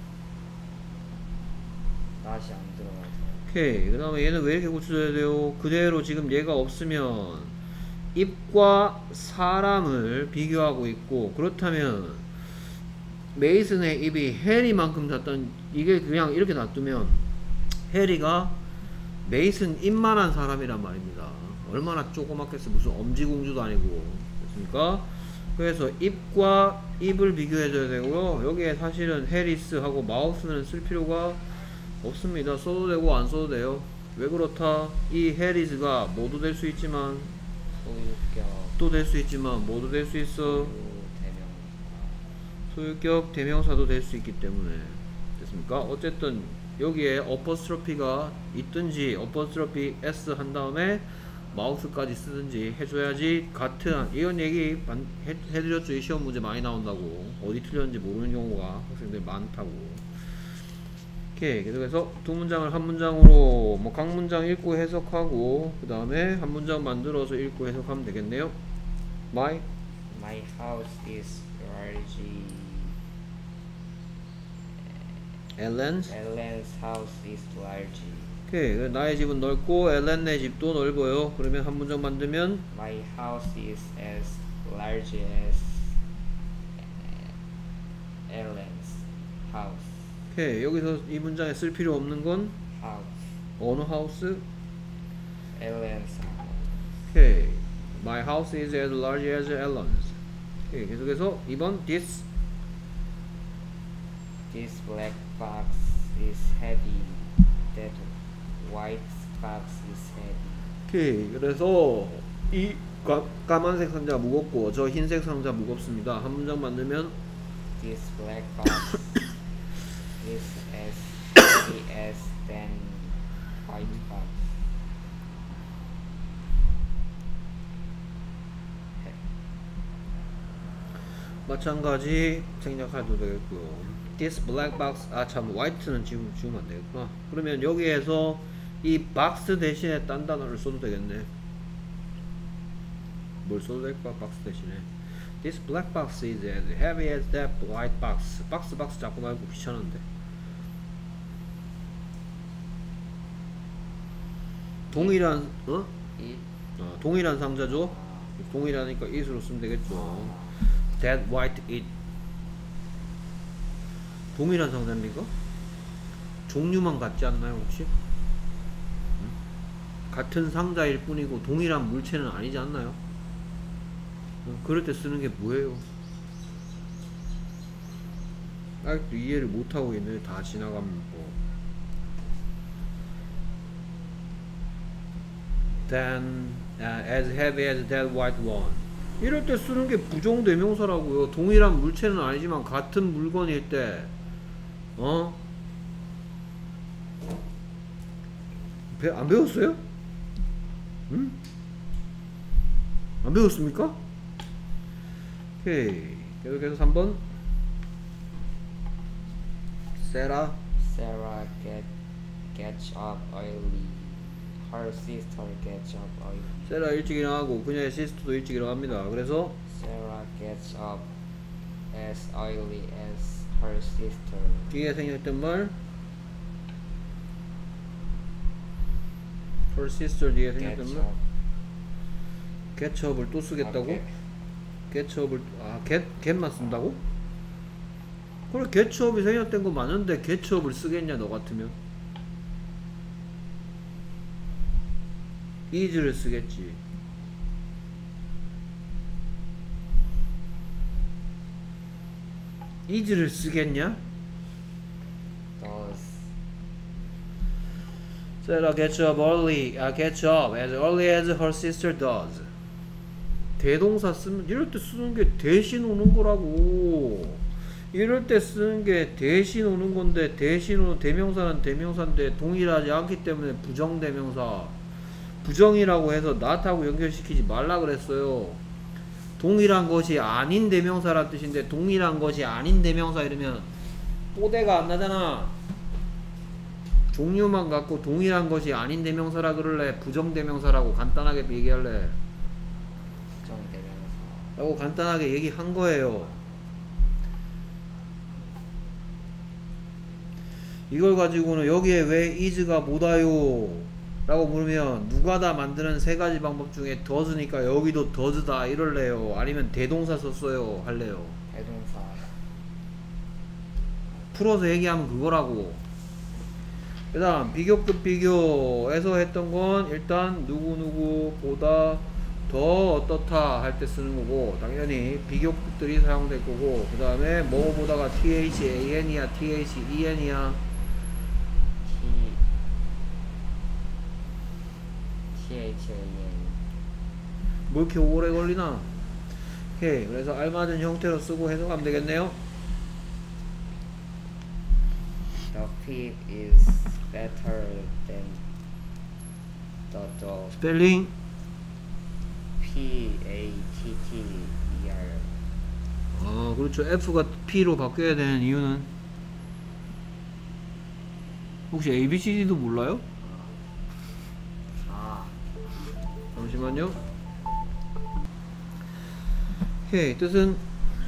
Speaker 2: 맛이 안 들어가서.
Speaker 1: 오케이. 그 다음에 얘는 왜 이렇게 고쳐줘야 돼요? 그대로 지금 얘가 없으면 입과 사람을 비교하고 있고, 그렇다면 메이슨의 입이 해리만큼 작던, 이게 그냥 이렇게 놔두면 해리가 메이슨 입만한 사람이란 말입니다. 얼마나 조그맣겠어. 무슨 엄지공주도 아니고. 됐습니까? 그래서 입과 입을 비교해줘야 되고요. 여기에 사실은 해리스하고 마우스는 쓸 필요가 없습니다. 써도 되고 안 써도 돼요. 왜 그렇다? 이 해리스가 뭐도 될 수 있지만
Speaker 2: 소유격
Speaker 1: 또 될 수 있지만 뭐도 될 수 있어?
Speaker 2: 소유 대명사
Speaker 1: 소유격 대명사도 될 수 있기 때문에 됐습니까? 어쨌든 여기에 어퍼스트로피가 있든지 어퍼스트로피 s 한 다음에 마우스까지 쓰든지 해줘야지 같은 이런 얘기 해, 해드렸죠. 이 시험 문제 많이 나온다고. 어디 틀렸는지 모르는 경우가 학생들 많다고. 오케이. 그래서 두 문장을 한 문장으로 뭐 각 문장 읽고 해석하고 그 다음에 한 문장 만들어서 읽고 해석하면 되겠네요. My
Speaker 2: My house is large.
Speaker 1: Ellen's
Speaker 2: Ellen's house is large.
Speaker 1: 오케이. 나의 집은 넓고 엘렌의 집도 넓어요. 그러면 한 문장 만들면
Speaker 2: My house is as large as Ellen's house.
Speaker 1: 오케이. 여기서 이 문장에 쓸 필요 없는 건
Speaker 2: House.
Speaker 1: 어느 하우스?
Speaker 2: Ellen's house.
Speaker 1: 오케이. My house is as large as Ellen's. 오케이. 계속해서 이 번 this
Speaker 2: This black box is heavy. That white box is heavy.
Speaker 1: 오케이. 그래서 이 까, 까만색 상자 무겁고 저 흰색 상자 무겁습니다. 한 문장 만들면
Speaker 2: This black box is as heavy as than white box.
Speaker 1: 마찬가지 생략해도 되겠고요. This black box 아 참 white는 지금 지우면 안 되겠구나. 그러면 여기에서 이 박스 대신에 딴 단어를 써도 되겠네. 뭘 써도 될까? 박스 대신에 This black box is as heavy as that white box. 박스 박스 자꾸 말고 귀찮은데. 동일한 어?
Speaker 2: It
Speaker 1: 어 동일한 상자죠. 동일하니까 it으로 쓰면 되겠죠. That white it. 동일한 상자입니까? 종류만 같지 않나요 혹시? 응? 같은 상자일 뿐이고 동일한 물체는 아니지 않나요? 어, 그럴 때 쓰는 게 뭐예요? 아직도 이해를 못하고 있네. 다 지나가면 Then uh, as heavy as that white one. 이럴 때 쓰는 게 부정대명사라고요. 동일한 물체는 아니지만 같은 물건일 때 어? 배, 안 배웠어요? 응? 안 배웠습니까? 오케이. 계속해서 삼 번 Sarah
Speaker 2: Sarah get gets up early. Her sister gets up early.
Speaker 1: 세라 일찍 일어나고 그녀의 시스터도 일찍 일어납니다. 그래서
Speaker 2: Sarah gets up as early as her sister.
Speaker 1: 뒤에 생략된 말 Her sister 뒤에 생략된
Speaker 2: Gets
Speaker 1: 말
Speaker 2: up.
Speaker 1: get up을 또 쓰겠다고?
Speaker 2: Okay.
Speaker 1: get up을 아 get get만 쓴다고? 그래 get up이 생략된 거 맞는데 get up을 쓰겠냐 너 같으면? is를 쓰겠지. is를 쓰겠냐?
Speaker 2: Does.
Speaker 1: Sarah gets up early, uh, gets up as early as her sister does. 대동사 쓰면 이럴 때 쓰는 게 대신 오는 거라고. 이럴 때 쓰는 게 대신 오는 건데 대신 오는 대명사는 대명사인데 동일하지 않기 때문에 부정대명사. 부정이라고 해서 not하고 연결시키지 말라 그랬어요. 동일한 것이 아닌 대명사란 뜻인데 동일한 것이 아닌 대명사 이러면 뽀대가 안 나잖아. 종류만 갖고 동일한 것이 아닌 대명사라 그럴래? 부정대명사라고 간단하게 얘기할래?
Speaker 2: 부정대명사.
Speaker 1: 라고 간단하게 얘기한 거예요. 이걸 가지고는 여기에 왜 is가 못 와요? 라고 물으면 누가 다 만드는 세 가지 방법 중에 does니까 여기도 does다 이럴래요? 아니면 대동사 썼어요? 할래요?
Speaker 2: 대동사.
Speaker 1: 풀어서 얘기하면 그거라고. 그 다음 비교급 비교에서 했던 건 일단 누구누구보다 더 어떻다 할 때 쓰는 거고 당연히 비교급들이 사용될 거고 그 다음에 뭐 보다가 than이야 then이야
Speaker 2: T T H A N.
Speaker 1: 뭐 이렇게 오래 걸리나. 오케이 그래서 알맞은 형태로 쓰고 해석하면 되겠네요.
Speaker 2: The pig is better than the dog.
Speaker 1: 스펠링
Speaker 2: P A T T E R.
Speaker 1: 아 그렇죠. F가 P로 바뀌어야 되는 이유는 혹시 A, B, C, D도 몰라요?
Speaker 2: 아,
Speaker 1: 잠시만요. 오케이 뜻은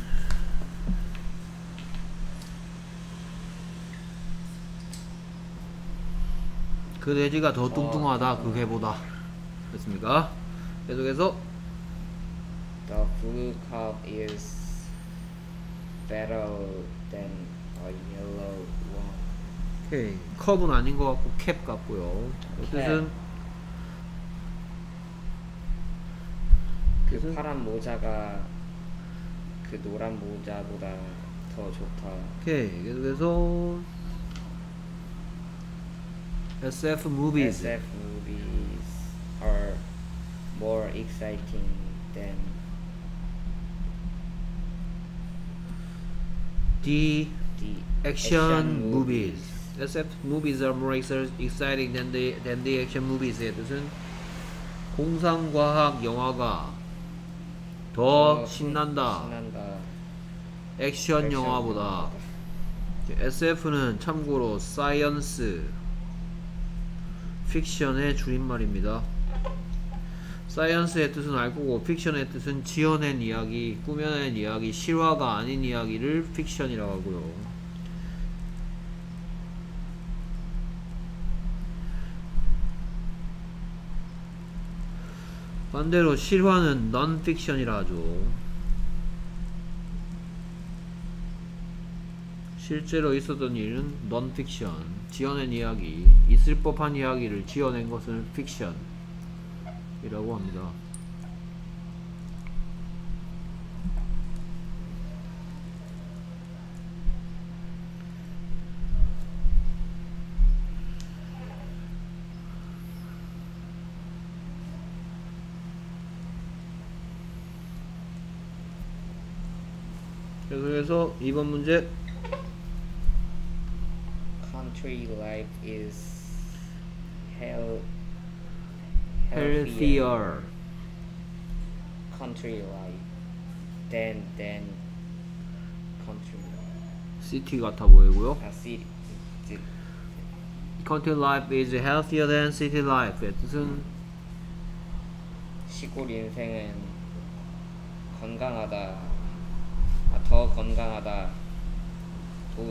Speaker 1: 그 돼지가 더 뚱뚱하다 그 개보다. 됐습니까? 계속해서
Speaker 2: the blue cow is better than a yellow one.
Speaker 1: 오케이 컵은 아닌 것 같고 캡 같고요. 그
Speaker 2: 캡.
Speaker 1: 뜻은
Speaker 2: 그
Speaker 1: 뜻은
Speaker 2: 파란 모자가 그 노란 모자보다 더 좋다.
Speaker 1: 오케이 계속해서 에스에프 movies
Speaker 2: S F movies are more exciting than
Speaker 1: the
Speaker 2: the
Speaker 1: action movies. 에스에프 movies are more exci- exciting than the than the action movies의 뜻은 공상과학 영화가 더
Speaker 2: 더
Speaker 1: 신난다.
Speaker 2: 신난다.
Speaker 1: 액션
Speaker 2: 액션
Speaker 1: 영화보다. 에스에프는 참고로 사이언스 픽션의 줄임말입니다. 사이언스의 뜻은 알 거고 픽션의 뜻은 지어낸 이야기, 꾸며낸 이야기, 실화가 아닌 이야기를 픽션이라고 하고요. 반대로 실화는 non-fiction이라 하죠. 실제로 있었던 일은 non-fiction, 지어낸 이야기, 있을 법한 이야기를 지어낸 것을 fiction이라고 합니다. 그래서 이 번 문제
Speaker 2: Country life is hell
Speaker 1: healthier
Speaker 2: country life than than country
Speaker 1: city 같아 보이고요.
Speaker 2: 아 city.
Speaker 1: Country life is healthier than city life의 뜻은
Speaker 2: 시골 인생은 건강하다. 아, 더 건강하다. 도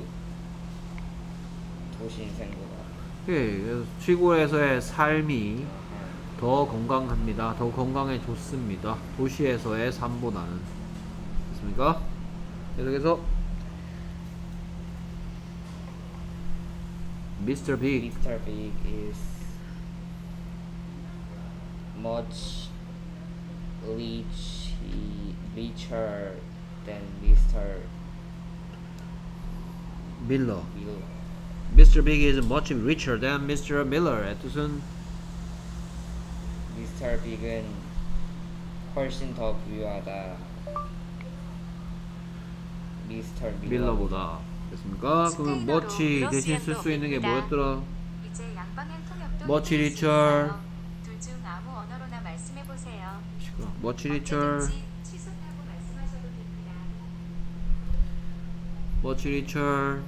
Speaker 2: 도시 인생보다.
Speaker 1: 예, 그래서 시골에서의 삶이 더 건강합니다. 더 건강에 좋습니다. 도시에서의 삶보다는. 됐습니까? 계속해서 미스터 빅
Speaker 2: Mister Big is much rich, richer than Mister
Speaker 1: 밀러.
Speaker 2: Miller.
Speaker 1: 미스터 Big is much richer than 미스터 Miller의 뜻은
Speaker 2: Mister Big은 훨씬 더 부유하다. Mister Miller.
Speaker 1: 밀러보다. 됐습니까? 그럼 much 대신 쓸 수 있는 게 뭐였더라?
Speaker 3: 이제 양방향 통역도
Speaker 1: much
Speaker 3: 해볼 수
Speaker 1: richer.
Speaker 3: 있어요. 둘 중 아무 언어로나 말씀해 보세요.
Speaker 1: 시끄러. much richer.
Speaker 3: 언제든지 취소하고 말씀하셔도 됩니다.
Speaker 1: much richer.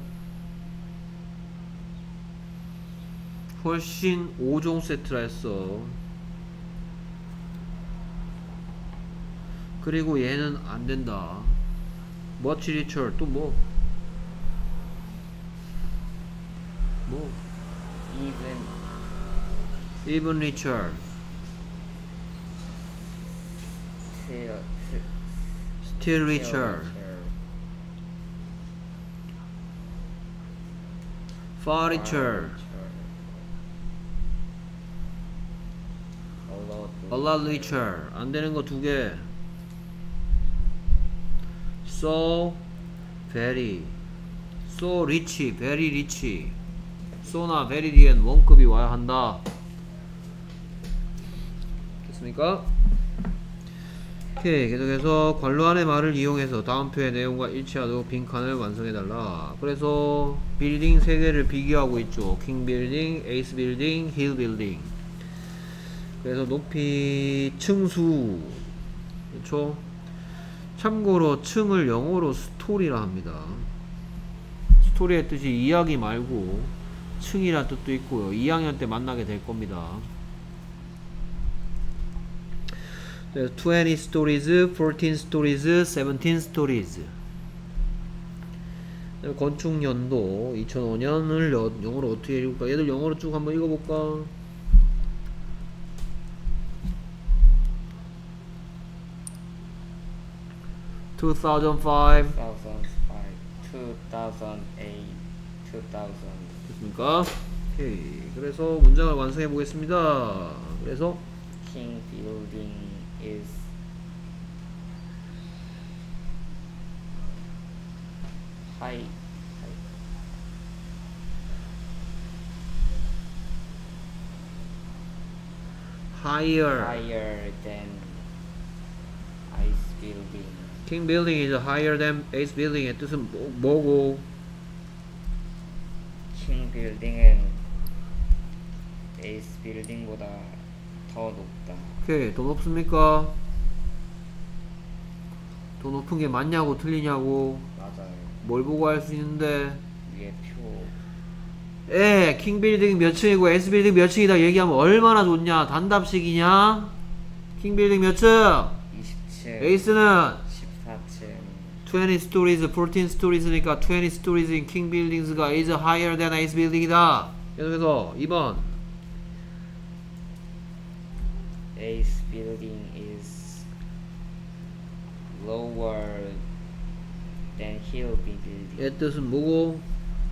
Speaker 1: 훨씬 오 종 세트라 했어. 그리고 얘는 안 된다. much richer 또 뭐? 뭐?
Speaker 2: Even
Speaker 1: even richer,
Speaker 2: still,
Speaker 1: still richer, far richer,
Speaker 2: A lot little.
Speaker 1: A lot richer. 안 되는 거 두 개. So very. So rich. Very rich. so나 very 뒤엔 원급이 와야 한다. 됐습니까? 오케이. 계속해서 관로안의 말을 이용해서 다음표의 내용과 일치하도록 빈칸을 완성해달라. 그래서 빌딩 세 개를 비교하고 있죠. 킹 빌딩, 에이스 빌딩, 힐 빌딩. 그래서 높이 층수. 그렇죠? 참고로 층을 영어로 스토리라 합니다. 스토리의 뜻이 이야기 말고 층이란 뜻도 있고요. 이 학년 때 만나게 될 겁니다. twenty stories, fourteen stories, seventeen stories. 건축 연도 이천오 년을 영어로 어떻게 읽을까? 얘들 영어로 쭉 한번 읽어볼까? two thousand five.
Speaker 2: two thousand five, two thousand eight, two thousand.
Speaker 1: 됐습니까? 오케이. 그래서 문장을 완성해 보겠습니다. 그래서
Speaker 2: King building is high.
Speaker 1: higher.
Speaker 2: higher than ice building.
Speaker 1: King building is higher than ace building의 뜻은 뭐, 뭐고?
Speaker 2: king building은 ace building보다 더 높다.
Speaker 1: 오케이. 더 높습니까? 더 높은 게 맞냐고 틀리냐고
Speaker 2: 맞아요.
Speaker 1: 뭘 보고 할 수 있는데
Speaker 2: 위에 표.
Speaker 1: 에 킹 빌딩 몇 층이고 에스 빌딩 몇 층이다 얘기하면 얼마나 좋냐? 단답식이냐? 킹 빌딩 몇 층?
Speaker 2: 이십 층.
Speaker 1: 에이스는
Speaker 2: 십사 층.
Speaker 1: twenty stories, fourteen stories니까 twenty stories in king buildings가 is higher than ace building이다. 계속해서 이 번
Speaker 2: ace building is lower than hill building.
Speaker 1: 얘 뜻은 뭐고?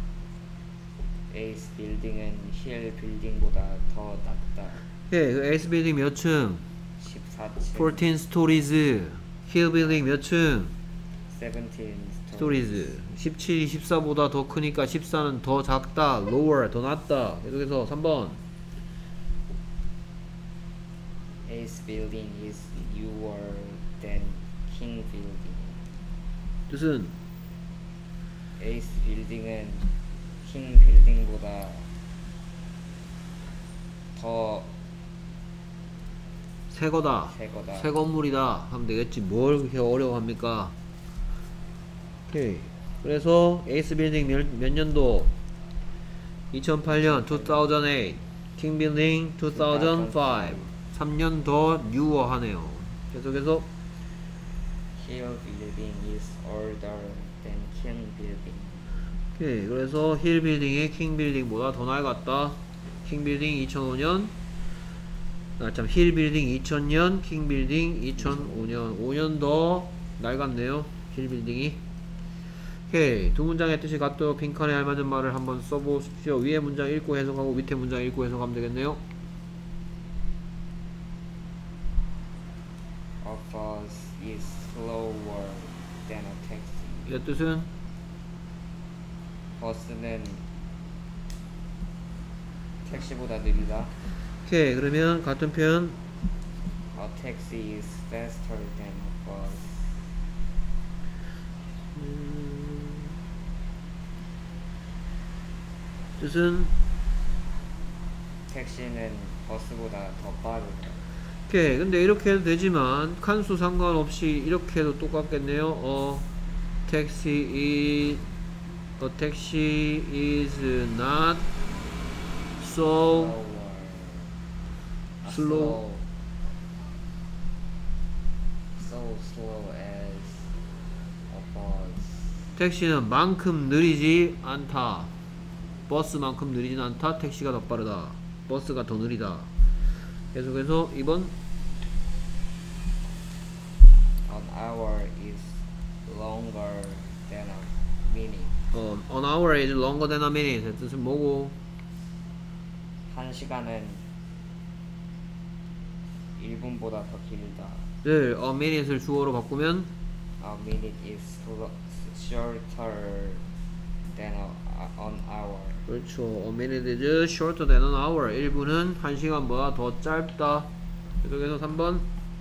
Speaker 2: ace building은 hill building보다 더 낮다.
Speaker 1: 예, 그 ace building 몇 층?
Speaker 2: 십사 층.
Speaker 1: fourteen stories. hill building 몇 층?
Speaker 2: seventeen
Speaker 1: stories. 십칠이 십사보다 더 크니까 십사는 더 작다. lower, 더 낮다. 계속해서 삼 번
Speaker 2: ace building is newer than king building.
Speaker 1: 뜻은
Speaker 2: ace building은 king building보다 더
Speaker 1: 새 거다.
Speaker 2: 새 거다.
Speaker 1: 새 건물이다 하면 되겠지. 뭘 그렇게 어려워합니까? 오케이. 그래서 에이스 빌딩 몇, 몇 년도? 이천팔 년 이천팔. 킹 빌딩 이천오. 삼 년 더 뉴어하네요. 계속해서
Speaker 2: hill building is older than king building.
Speaker 1: 오케이. 그래서 힐 빌딩이 킹 빌딩보다 더 낡았다. 킹 빌딩 이천오 년. 아, 참, 힐 빌딩 이천 년, 킹 빌딩 이천오 년. 오 년 더 낡았네요. 힐 빌딩이. 오케이. 두 문장의 뜻이 같도록 빈칸에 알맞은 말을 한번 써보십시오. 위에 문장 읽고 해석하고 밑에 문장 읽고 해석하면 되겠네요.
Speaker 2: A bus is slower than a taxi.
Speaker 1: 이 뜻은
Speaker 2: 버스는 택시보다 느리다.
Speaker 1: 오케이. 그러면 같은 표현
Speaker 2: A taxi is faster than a bus.
Speaker 1: 음, 뜻은
Speaker 2: 택시는 버스보다 더 빠르다.
Speaker 1: 오케이. 근데 이렇게 해도 되지만 칸수 상관없이 이렇게 해도 똑같겠네요. 어 taxi is a taxi is not so
Speaker 2: Slower.
Speaker 1: slow.
Speaker 2: So slow as a bus.
Speaker 1: 택시는 만큼 느리지 않다. 버스만큼 느리진 않다. 택시가 더 빠르다. 버스가 더 느리다. 계속해서 이번
Speaker 2: An hour is longer than a minute.
Speaker 1: 어, an hour is longer than a minute. 뜻은 뭐고?
Speaker 2: 한 시간은 일 분보다 더 길다.
Speaker 1: 를 a minute을 주어로 바꾸면
Speaker 2: A minute is slo- shorter than a, an hour.
Speaker 1: 그렇죠. A minute is shorter than an hour. 일 분은 한 시간보다 더 짧다. 계속해서 삼 번.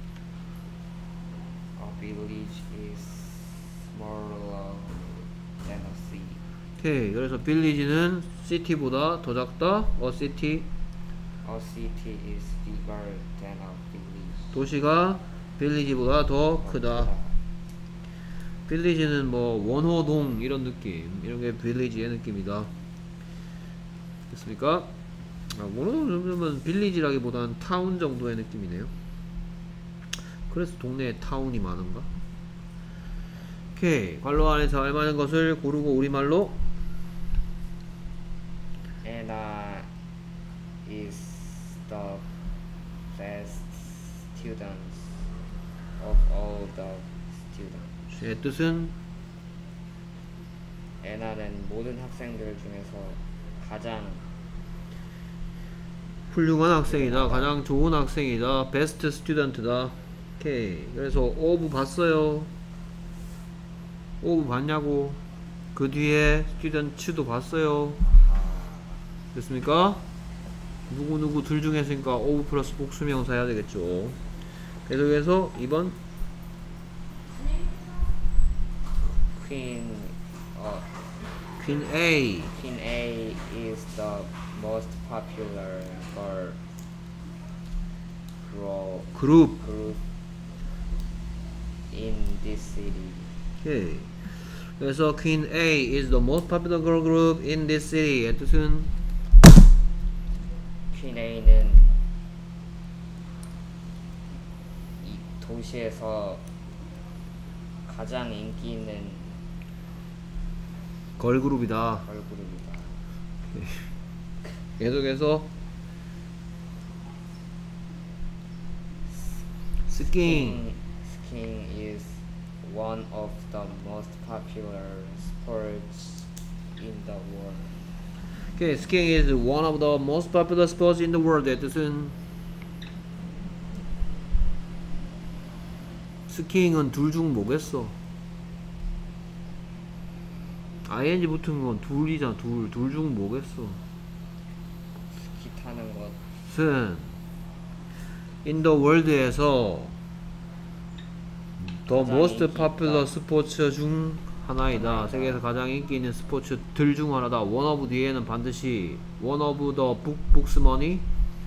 Speaker 2: A village is smaller than a city.
Speaker 1: 오케이. 그래서 village는 city보다 더 작다. A city.
Speaker 2: A city is bigger than a village.
Speaker 1: 도시가 village보다 더 크다. village는 뭐 원호동 이런 느낌. 이런 게 village의 느낌이다. 됐습니까? 아, 원호동 정도면 village라기보다는 타운 정도의 느낌이네요. 그래서 동네에 타운이 많은가? 오케이. 관로 안에서 알맞은 것을 고르고 우리말로
Speaker 2: Anna is the best student of all the students.
Speaker 1: 의 뜻은
Speaker 2: 애나는 모든 학생들 중에서 가장
Speaker 1: 훌륭한 학생이다. 가장 좋은 학생이다. 베스트 스튜던트다. 오케이. 그래서 오브 봤어요. 오브 봤냐고. 그 뒤에 스튜던츠도 봤어요. 됐습니까? 누구누구 둘 중에서니까 오브 플러스 복수명사 해야 되겠죠. 계속해서 이 번
Speaker 2: Queen uh,
Speaker 1: 퀸 A
Speaker 2: Queen A is the most popular girl girl
Speaker 1: 그룹.
Speaker 2: group in this city.
Speaker 1: 오케이. 그래서 퀸 A is the most popular girl group in this city의 뜻은
Speaker 2: Queen A는 이 도시에서 가장 인기 있는
Speaker 1: 걸그룹이다.
Speaker 2: 걸그룹이다.
Speaker 1: 계속해서 스킹.
Speaker 2: Skiing is one of the most popular sports in the world.
Speaker 1: 오케이. 스킹 is one of the most popular sports in the world의 뜻은 스키잉은 둘 중 뭐겠어? 아이엔지 붙은 건 둘이잖아. 둘. 둘 중 뭐겠어?
Speaker 2: 스키 타는 것.
Speaker 1: 는 in the world에서 the
Speaker 2: 가장
Speaker 1: most
Speaker 2: 인기
Speaker 1: popular
Speaker 2: 있다.
Speaker 1: 스포츠 중 하나이다.
Speaker 2: 하나이다.
Speaker 1: 세계에서 가장 인기 있는 스포츠들 중 하나다. one of 뒤에는 반드시 one of the book books money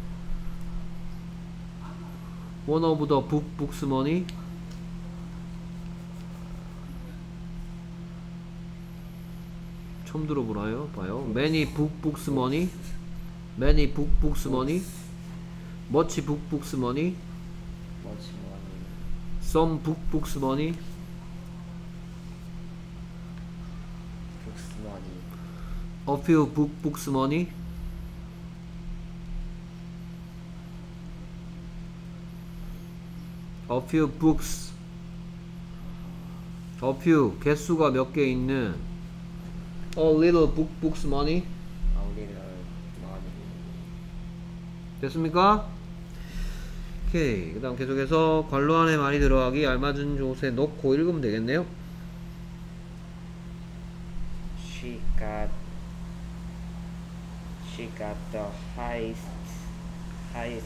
Speaker 1: one of the book books money 처음 들어보나요? 봐요. many book books money many book books money much book books money
Speaker 2: 뭐지 뭐니.
Speaker 1: some book books money
Speaker 2: Books money.
Speaker 1: a few book books money a few books a few 개수가 몇 개 있는 a little book books money
Speaker 2: A little money.
Speaker 1: 됐습니까? 오케이. 그 다음 계속해서 관로 안에 많이 들어가기 알맞은 조세 넣고 읽으면 되겠네요.
Speaker 2: She got she got the highest highest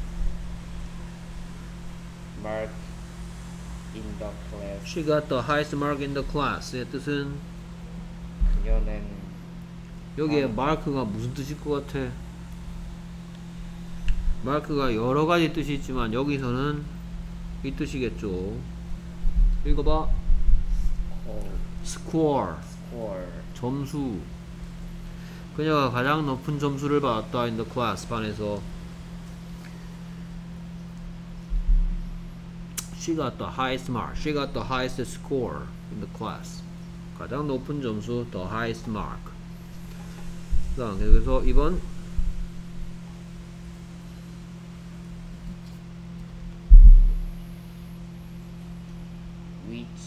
Speaker 2: mark in the class.
Speaker 1: She got the highest mark in the class의 뜻은
Speaker 2: 그녀는
Speaker 1: 여기에
Speaker 2: 아.
Speaker 1: 마크가 무슨 뜻일 것 같아? 마크가 여러 가지 뜻이 있지만 여기서는 이 뜻이겠죠. 읽어봐.
Speaker 2: 어,
Speaker 1: score
Speaker 2: score.
Speaker 1: 점수. 그녀가 가장 높은 점수를 받았다. in the class 반에서. She got the highest mark. She got the highest score in the class. 가장 높은 점수 the highest mark. 그 다음 계속해서 이 번
Speaker 2: which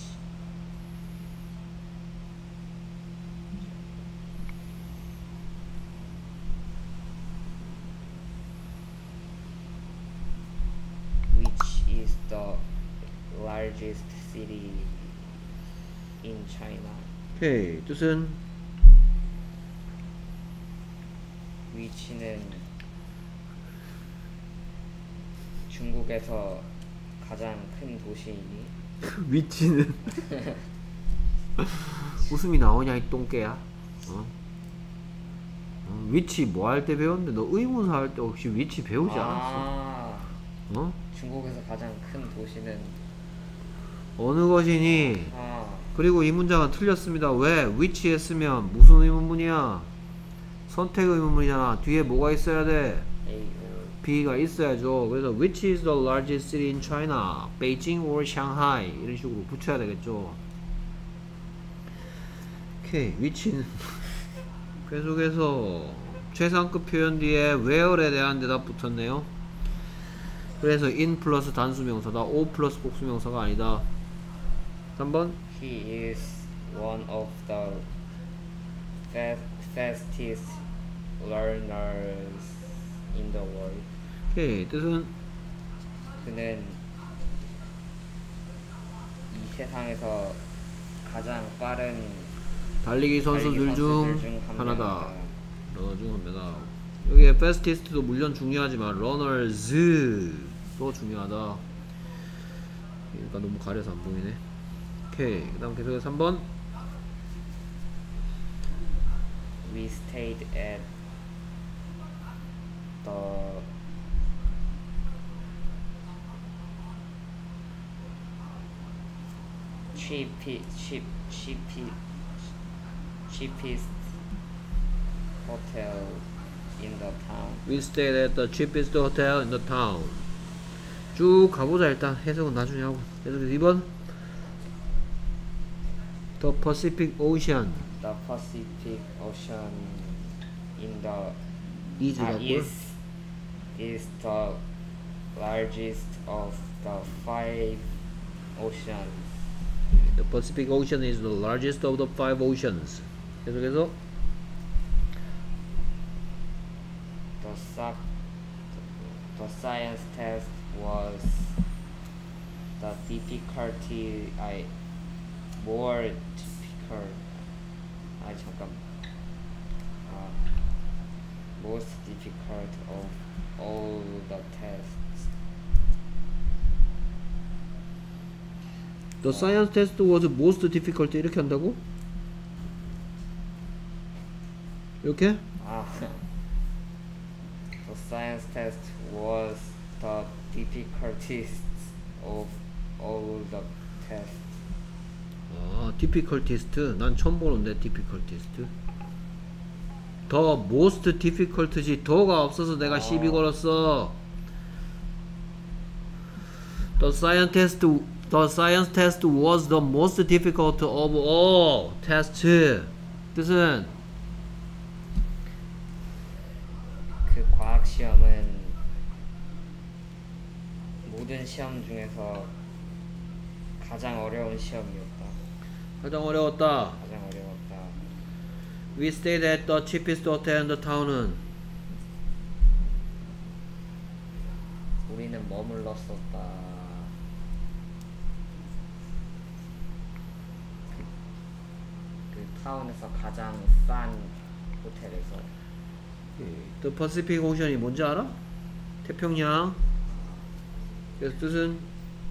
Speaker 2: which the largest city in China.
Speaker 1: 오케이. 뜻은
Speaker 2: 위치는 중국에서 가장 큰 도시이니.
Speaker 1: 위치는 웃음이 나오냐 이 똥개야. 어? 어, 위치 뭐 할 때 배웠는데 너 의문사 할 때 혹시 위치 배우지 않았어?
Speaker 2: 아,
Speaker 1: 어?
Speaker 2: 중국에서 가장 큰 도시는
Speaker 1: 어느 것이니?
Speaker 2: 아,
Speaker 1: 그리고 이 문장은 틀렸습니다. 왜? 위치에 쓰면 무슨 의문문이야? 선택 의문문이잖아. 뒤에 뭐가 있어야 돼?
Speaker 2: A O.
Speaker 1: B가 있어야죠. 그래서 which is the largest city in China? Beijing or Shanghai? 이런 식으로 붙여야 되겠죠. 오케이. 위치는 계속해서 최상급 표현 뒤에 where에 대한 대답 붙었네요. 그래서 in 플러스 단수명사다. o 플러스 복수명사가 아니다. 삼 번.
Speaker 2: He is one of the fast, fastest learners in the world.
Speaker 1: 오케이. 뜻은
Speaker 2: 그는 이 세상에서 가장 빠른
Speaker 1: 달리기 선수들
Speaker 2: 달리기
Speaker 1: 중
Speaker 2: 선수들 중 한
Speaker 1: 하나다.
Speaker 2: 명이다.
Speaker 1: 러너 중 한 명이다. 여기에 fastest도 물론 중요하지만 runners도 중요하다. 그러니까 너무 가려서 안 보이네. 오케이. 그 다음 계속해서 삼 번.
Speaker 2: We stayed at the cheap, cheap, cheap, cheapest hotel in the town.
Speaker 1: We stayed at the cheapest hotel in the town. 쭉 가보자. 일단 해석은 나중에 하고. 계속해서 이 번. The Pacific Ocean
Speaker 2: The Pacific Ocean in the
Speaker 1: is
Speaker 2: uh,
Speaker 1: 라고요?
Speaker 2: is is the largest of the five oceans.
Speaker 1: The Pacific Ocean is the largest of the five oceans. 계속해서
Speaker 2: The suc the science test was the difficulty I more difficult. 아 잠깐. 아, most difficult of all the tests.
Speaker 1: The science test was most difficult. 이렇게 한다고? 이렇게?
Speaker 2: 아, the science test was the difficultest of all the tests.
Speaker 1: 아, difficultest. 난 처음 보는데 difficultest. 더 most difficult지. 더가 없어서 내가
Speaker 2: 아.
Speaker 1: 시비 걸었어. The science test, the science test was the most difficult of all tests. 뜻은
Speaker 2: 그 과학 시험은 모든 시험 중에서 가장 어려운 시험이었다.
Speaker 1: 가장 어려웠다.
Speaker 2: 가장 어려웠다.
Speaker 1: We stayed at the cheapest hotel in the town은
Speaker 2: 우리는 머물렀었다. 그, 그 타운에서 가장 싼 호텔에서.
Speaker 1: The Pacific Ocean이 뭔지 알아? 태평양. 그래서 뜻은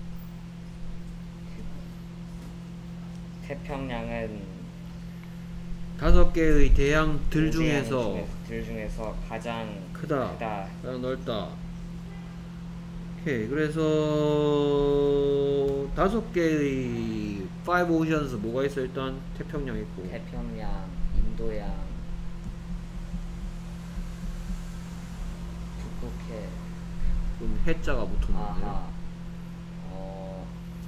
Speaker 2: 태평양은
Speaker 1: 다섯 개의 대양들
Speaker 2: 동해안
Speaker 1: 중에서
Speaker 2: 중에- 들 중에서 가장
Speaker 1: 크다.
Speaker 2: 크다.
Speaker 1: 가장 넓다. 오케이. 그래서 다섯 개의 five oceans 뭐가 있어? 일단 태평양 있고
Speaker 2: 태평양, 인도양, 북극해,
Speaker 1: 그럼 해자가 붙었는데요.
Speaker 2: 아하, 어,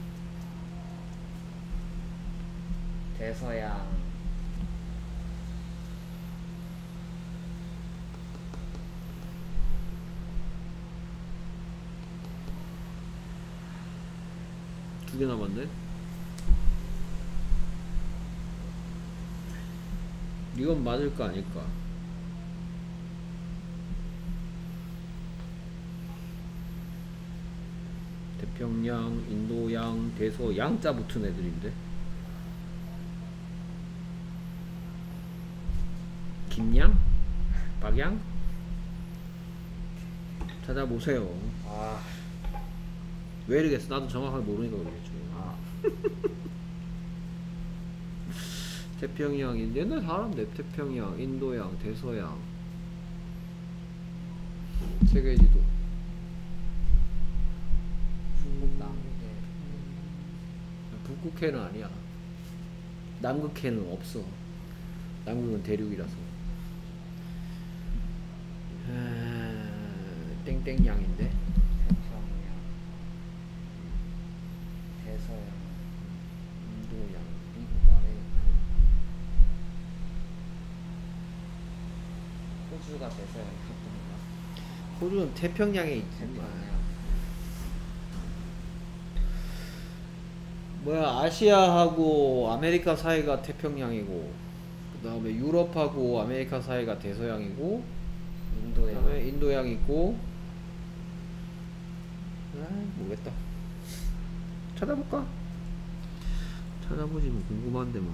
Speaker 2: 대서양,
Speaker 1: 두 개 남았네. 이건 맞을까 아닐까? 태평양, 인도양, 대서 양자 붙은 애들인데. 김양? 박양? 찾아보세요.
Speaker 2: 아,
Speaker 1: 왜 이러겠어? 나도 정확하게 모르니까 그러겠죠.
Speaker 2: 아,
Speaker 1: 태평양인데 옛날 사람들 태평양, 인도양, 대서양 세계지도.
Speaker 2: 중국 남극에
Speaker 1: 북극해는 아니야. 남극해는 없어. 남극은 대륙이라서. 아, 땡땡양인데.
Speaker 2: 태평양, 대서양,
Speaker 1: 인도양.
Speaker 2: 미국 아래 호주가 대서양 태평양.
Speaker 1: 호주는 태평양에 있지.
Speaker 2: 태평양.
Speaker 1: 뭐야, 아시아하고 아메리카 사이가 태평양이고, 그 다음에 유럽하고 아메리카 사이가 대서양이고, 그
Speaker 2: 인도양.
Speaker 1: 다음에 인도양 있고. 아, 모르겠다. 찾아볼까? 찾아보지 뭐. 궁금한데 뭐.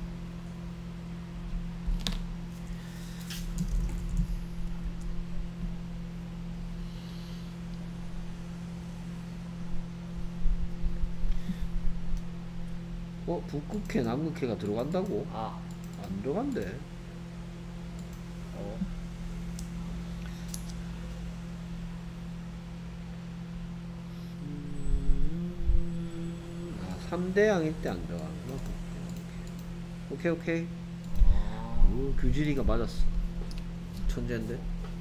Speaker 1: 어? 북극해 남극해가 들어간다고?
Speaker 2: 아,
Speaker 1: 안 들어간대.
Speaker 2: 어,
Speaker 1: 음, 아, 삼대양일 때 안 들어가는구나. 오케이 오케이.
Speaker 2: 아,
Speaker 1: 오, 규진이가 맞았어. 천재인데.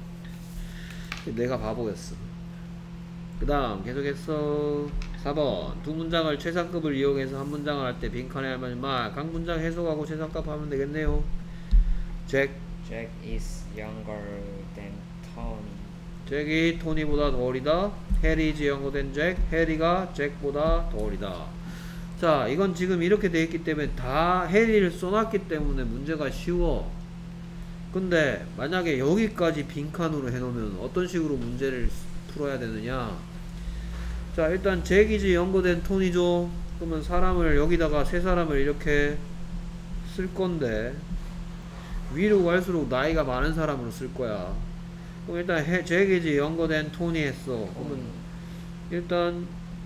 Speaker 1: 내가 바보였어. 그 다음 계속해서 사 번 두 문장을 최상급을 이용해서 한 문장을 할 때 빈칸에 할 만한 말 각 문장 해석하고 최상급 하면 되겠네요. 잭
Speaker 2: Jack is younger than Tony.
Speaker 1: 잭이 토니보다 더 어리다. 해리 is younger than Jack. 해리가 잭보다 더 어리다. 자, 이건 지금 이렇게 돼 있기 때문에 다 해리를 써놨기 때문에 문제가 쉬워. 근데 만약에 여기까지 빈칸으로 해놓으면 어떤 식으로 문제를 풀어야 되느냐. 자, 일단 잭이지 연고된 톤이죠. 그러면 사람을 여기다가 세 사람을 이렇게 쓸 건데 위로 갈수록 나이가 많은 사람으로 쓸 거야. 그럼 일단 해, 잭이지 연고된 톤이 했어. 그러면 일단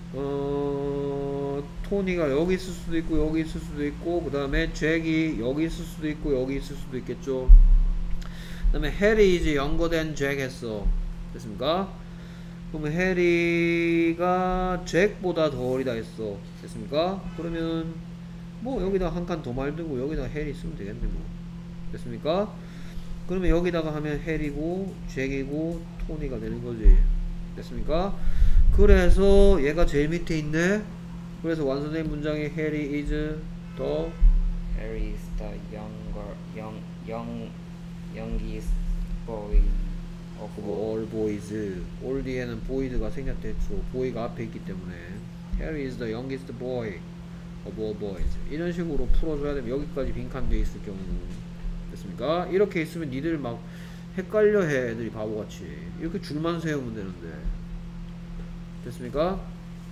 Speaker 1: 어 토니가 여기 있을 수도 있고 여기 있을 수도 있고, 그 다음에 잭이 여기 있을 수도 있고 여기 있을 수도 있겠죠. 그 다음에 해리 이제 연고된 잭 했어. 됐습니까? 그러면 해리가 잭보다 더 어리다 했어. 됐습니까? 그러면 뭐 여기다 한 칸 더 말두고 여기다 해리 쓰면 되겠네 뭐. 됐습니까? 그러면 여기다가 하면 해리고 잭이고 토니가 되는 거지. 됐습니까? 그래서 얘가 제일 밑에 있네. 그래서 완성된 문장이 해리 is the
Speaker 2: Harry is the younger, young, young, youngest boy of
Speaker 1: of
Speaker 2: all.
Speaker 1: all boys. all 뒤에는 boys가 생략됐죠. boy가 앞에 있기 때문에 Harry is the youngest boy of all boys. 이런 식으로 풀어줘야 되면 여기까지 빈칸 돼 있을 경우. 됐습니까? 이렇게 있으면 니들 막 헷갈려해. 애들이 바보같이 이렇게 줄만 세우면 되는데. 됐습니까?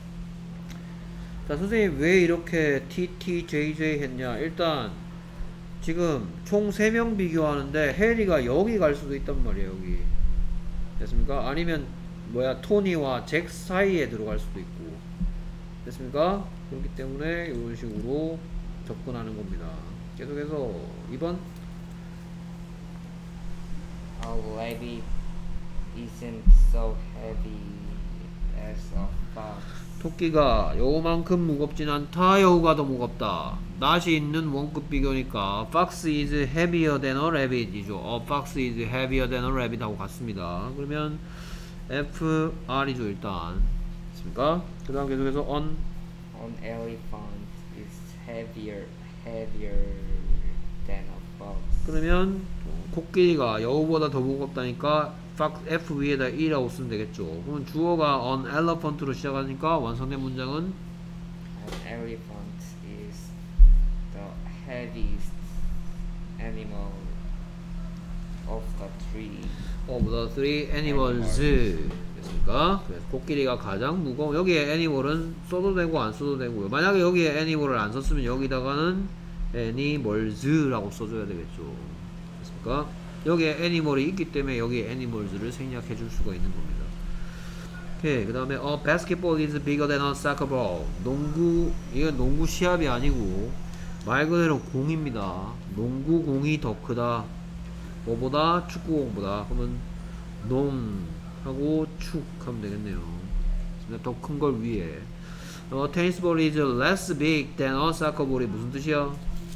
Speaker 1: 자, 선생님 왜 이렇게 티 티 제이 제이 했냐. 일단 지금 총 세 명 비교하는데 해리가 여기 갈 수도 있단 말이에요. 여기. 됐습니까? 아니면 뭐야 토니와 잭 사이에 들어갈 수도 있고. 됐습니까? 그렇기 때문에 이런 식으로 접근하는 겁니다. 계속해서 이 번
Speaker 2: Our levy isn't so heavy as a fox.
Speaker 1: 토끼가 여우만큼 무겁진 않다. 여우가 더 무겁다. 낫이 있는 원급 비교니까 fox is heavier than a rabbit 이죠. A fox is heavier than a rabbit 하고 같습니다. 그러면 에프 알이죠 일단. 됐습니까? 그 다음 계속해서 on
Speaker 2: An elephant is heavier, heavier than a fox.
Speaker 1: 그러면 코끼리가 여우보다 더 무겁다니까 fox F 위에다 e라고 쓰면 되겠죠. 그러면 주어가 on elephant로 시작하니까 완성된 문장은
Speaker 2: An elephant is the heaviest animal of the three.
Speaker 1: of the three animals.
Speaker 2: Animals.
Speaker 1: 됐습니까? 그래서 코끼리가 가장 무거워. 여기에 애니멀은 써도 되고 안 써도 되고요. 만약에 여기에 애니멀을 안 썼으면 여기다가는 애니멀즈라고 써줘야 되겠죠. 됐습니까? 여기에 애니멀이 있기 때문에 여기에 애니멀즈를 생략해 줄 수가 있는 겁니다. 오케이. 그 다음에 어, basketball is bigger than a soccer ball. 농구, 이건 농구 시합이 아니고 말 그대로 공입니다. 농구 공이 더 크다. 뭐보다? 축구공보다. 그러면 농 하고 축 하면 되겠네요. 더 큰 걸 위에. 어, tennis ball is less big than a soccer ball이 무슨 뜻이야?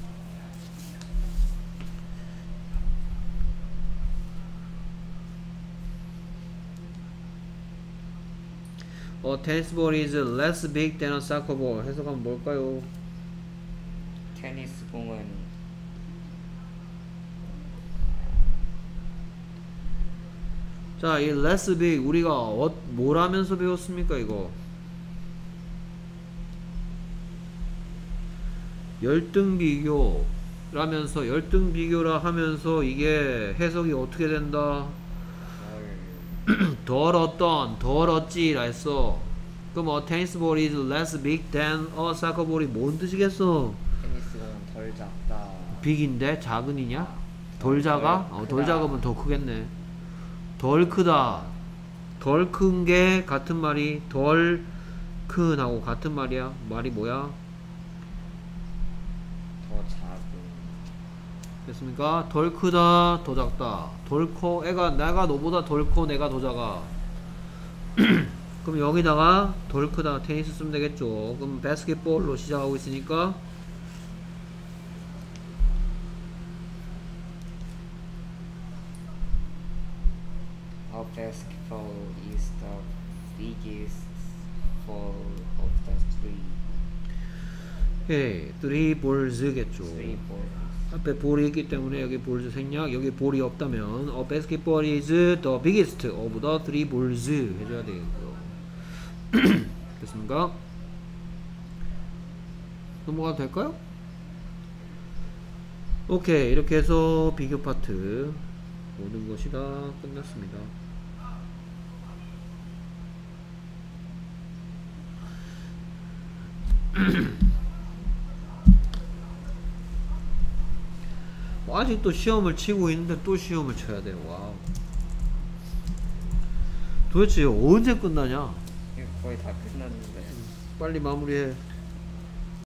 Speaker 1: 어, tennis ball is less big than a soccer ball. 해석하면 뭘까요?
Speaker 2: 테니스 공은
Speaker 1: 자, 이 less big 우리가 어, 뭘 하면서 배웠습니까 이거? 열등 비교라면서 열등 비교라 하면서 이게 해석이 어떻게 된다?
Speaker 2: 덜
Speaker 1: 덜 어떤 덜 어찌라 했어. 그럼 어, tennis ball is less big than a soccer ball이 뭔 뜻이겠어?
Speaker 2: 테니스 공은 덜 작다.
Speaker 1: 빅인데 작은이냐? 덜 작아?
Speaker 2: 덜
Speaker 1: 어, 덜
Speaker 2: 크다.
Speaker 1: 작으면 더 크겠네. 덜 크다. 덜 큰 게 같은 말이 덜 큰하고 같은 말이야. 말이 뭐야?
Speaker 2: 더 작은.
Speaker 1: 됐습니까? 덜 크다, 더 작다. 덜 커, 애가 내가 너보다 덜 커, 내가 더 작아. 그럼 여기다가 덜 크다 테니스 쓰면 되겠죠. 그럼 바스켓볼로 시작하고 있으니까
Speaker 2: A basketball is the biggest ball of the three.
Speaker 1: 예, three balls겠죠.
Speaker 2: Three balls.
Speaker 1: 앞에 볼이 있기 때문에 여기 볼즈 생략, 여기 볼이 없다면 A basketball is the biggest of the three balls 해줘야 되겠고요. 됐습니까? 넘어가도 될까요? 오케이, 이렇게 해서 비교 파트 모든 것이 다 끝났습니다. 아직도 시험을 치고 있는데 또 시험을 쳐야 돼요. 와우. 도대체 언제 끝나냐?
Speaker 2: 이거 거의 다 끝났는데.
Speaker 1: 빨리 마무리해.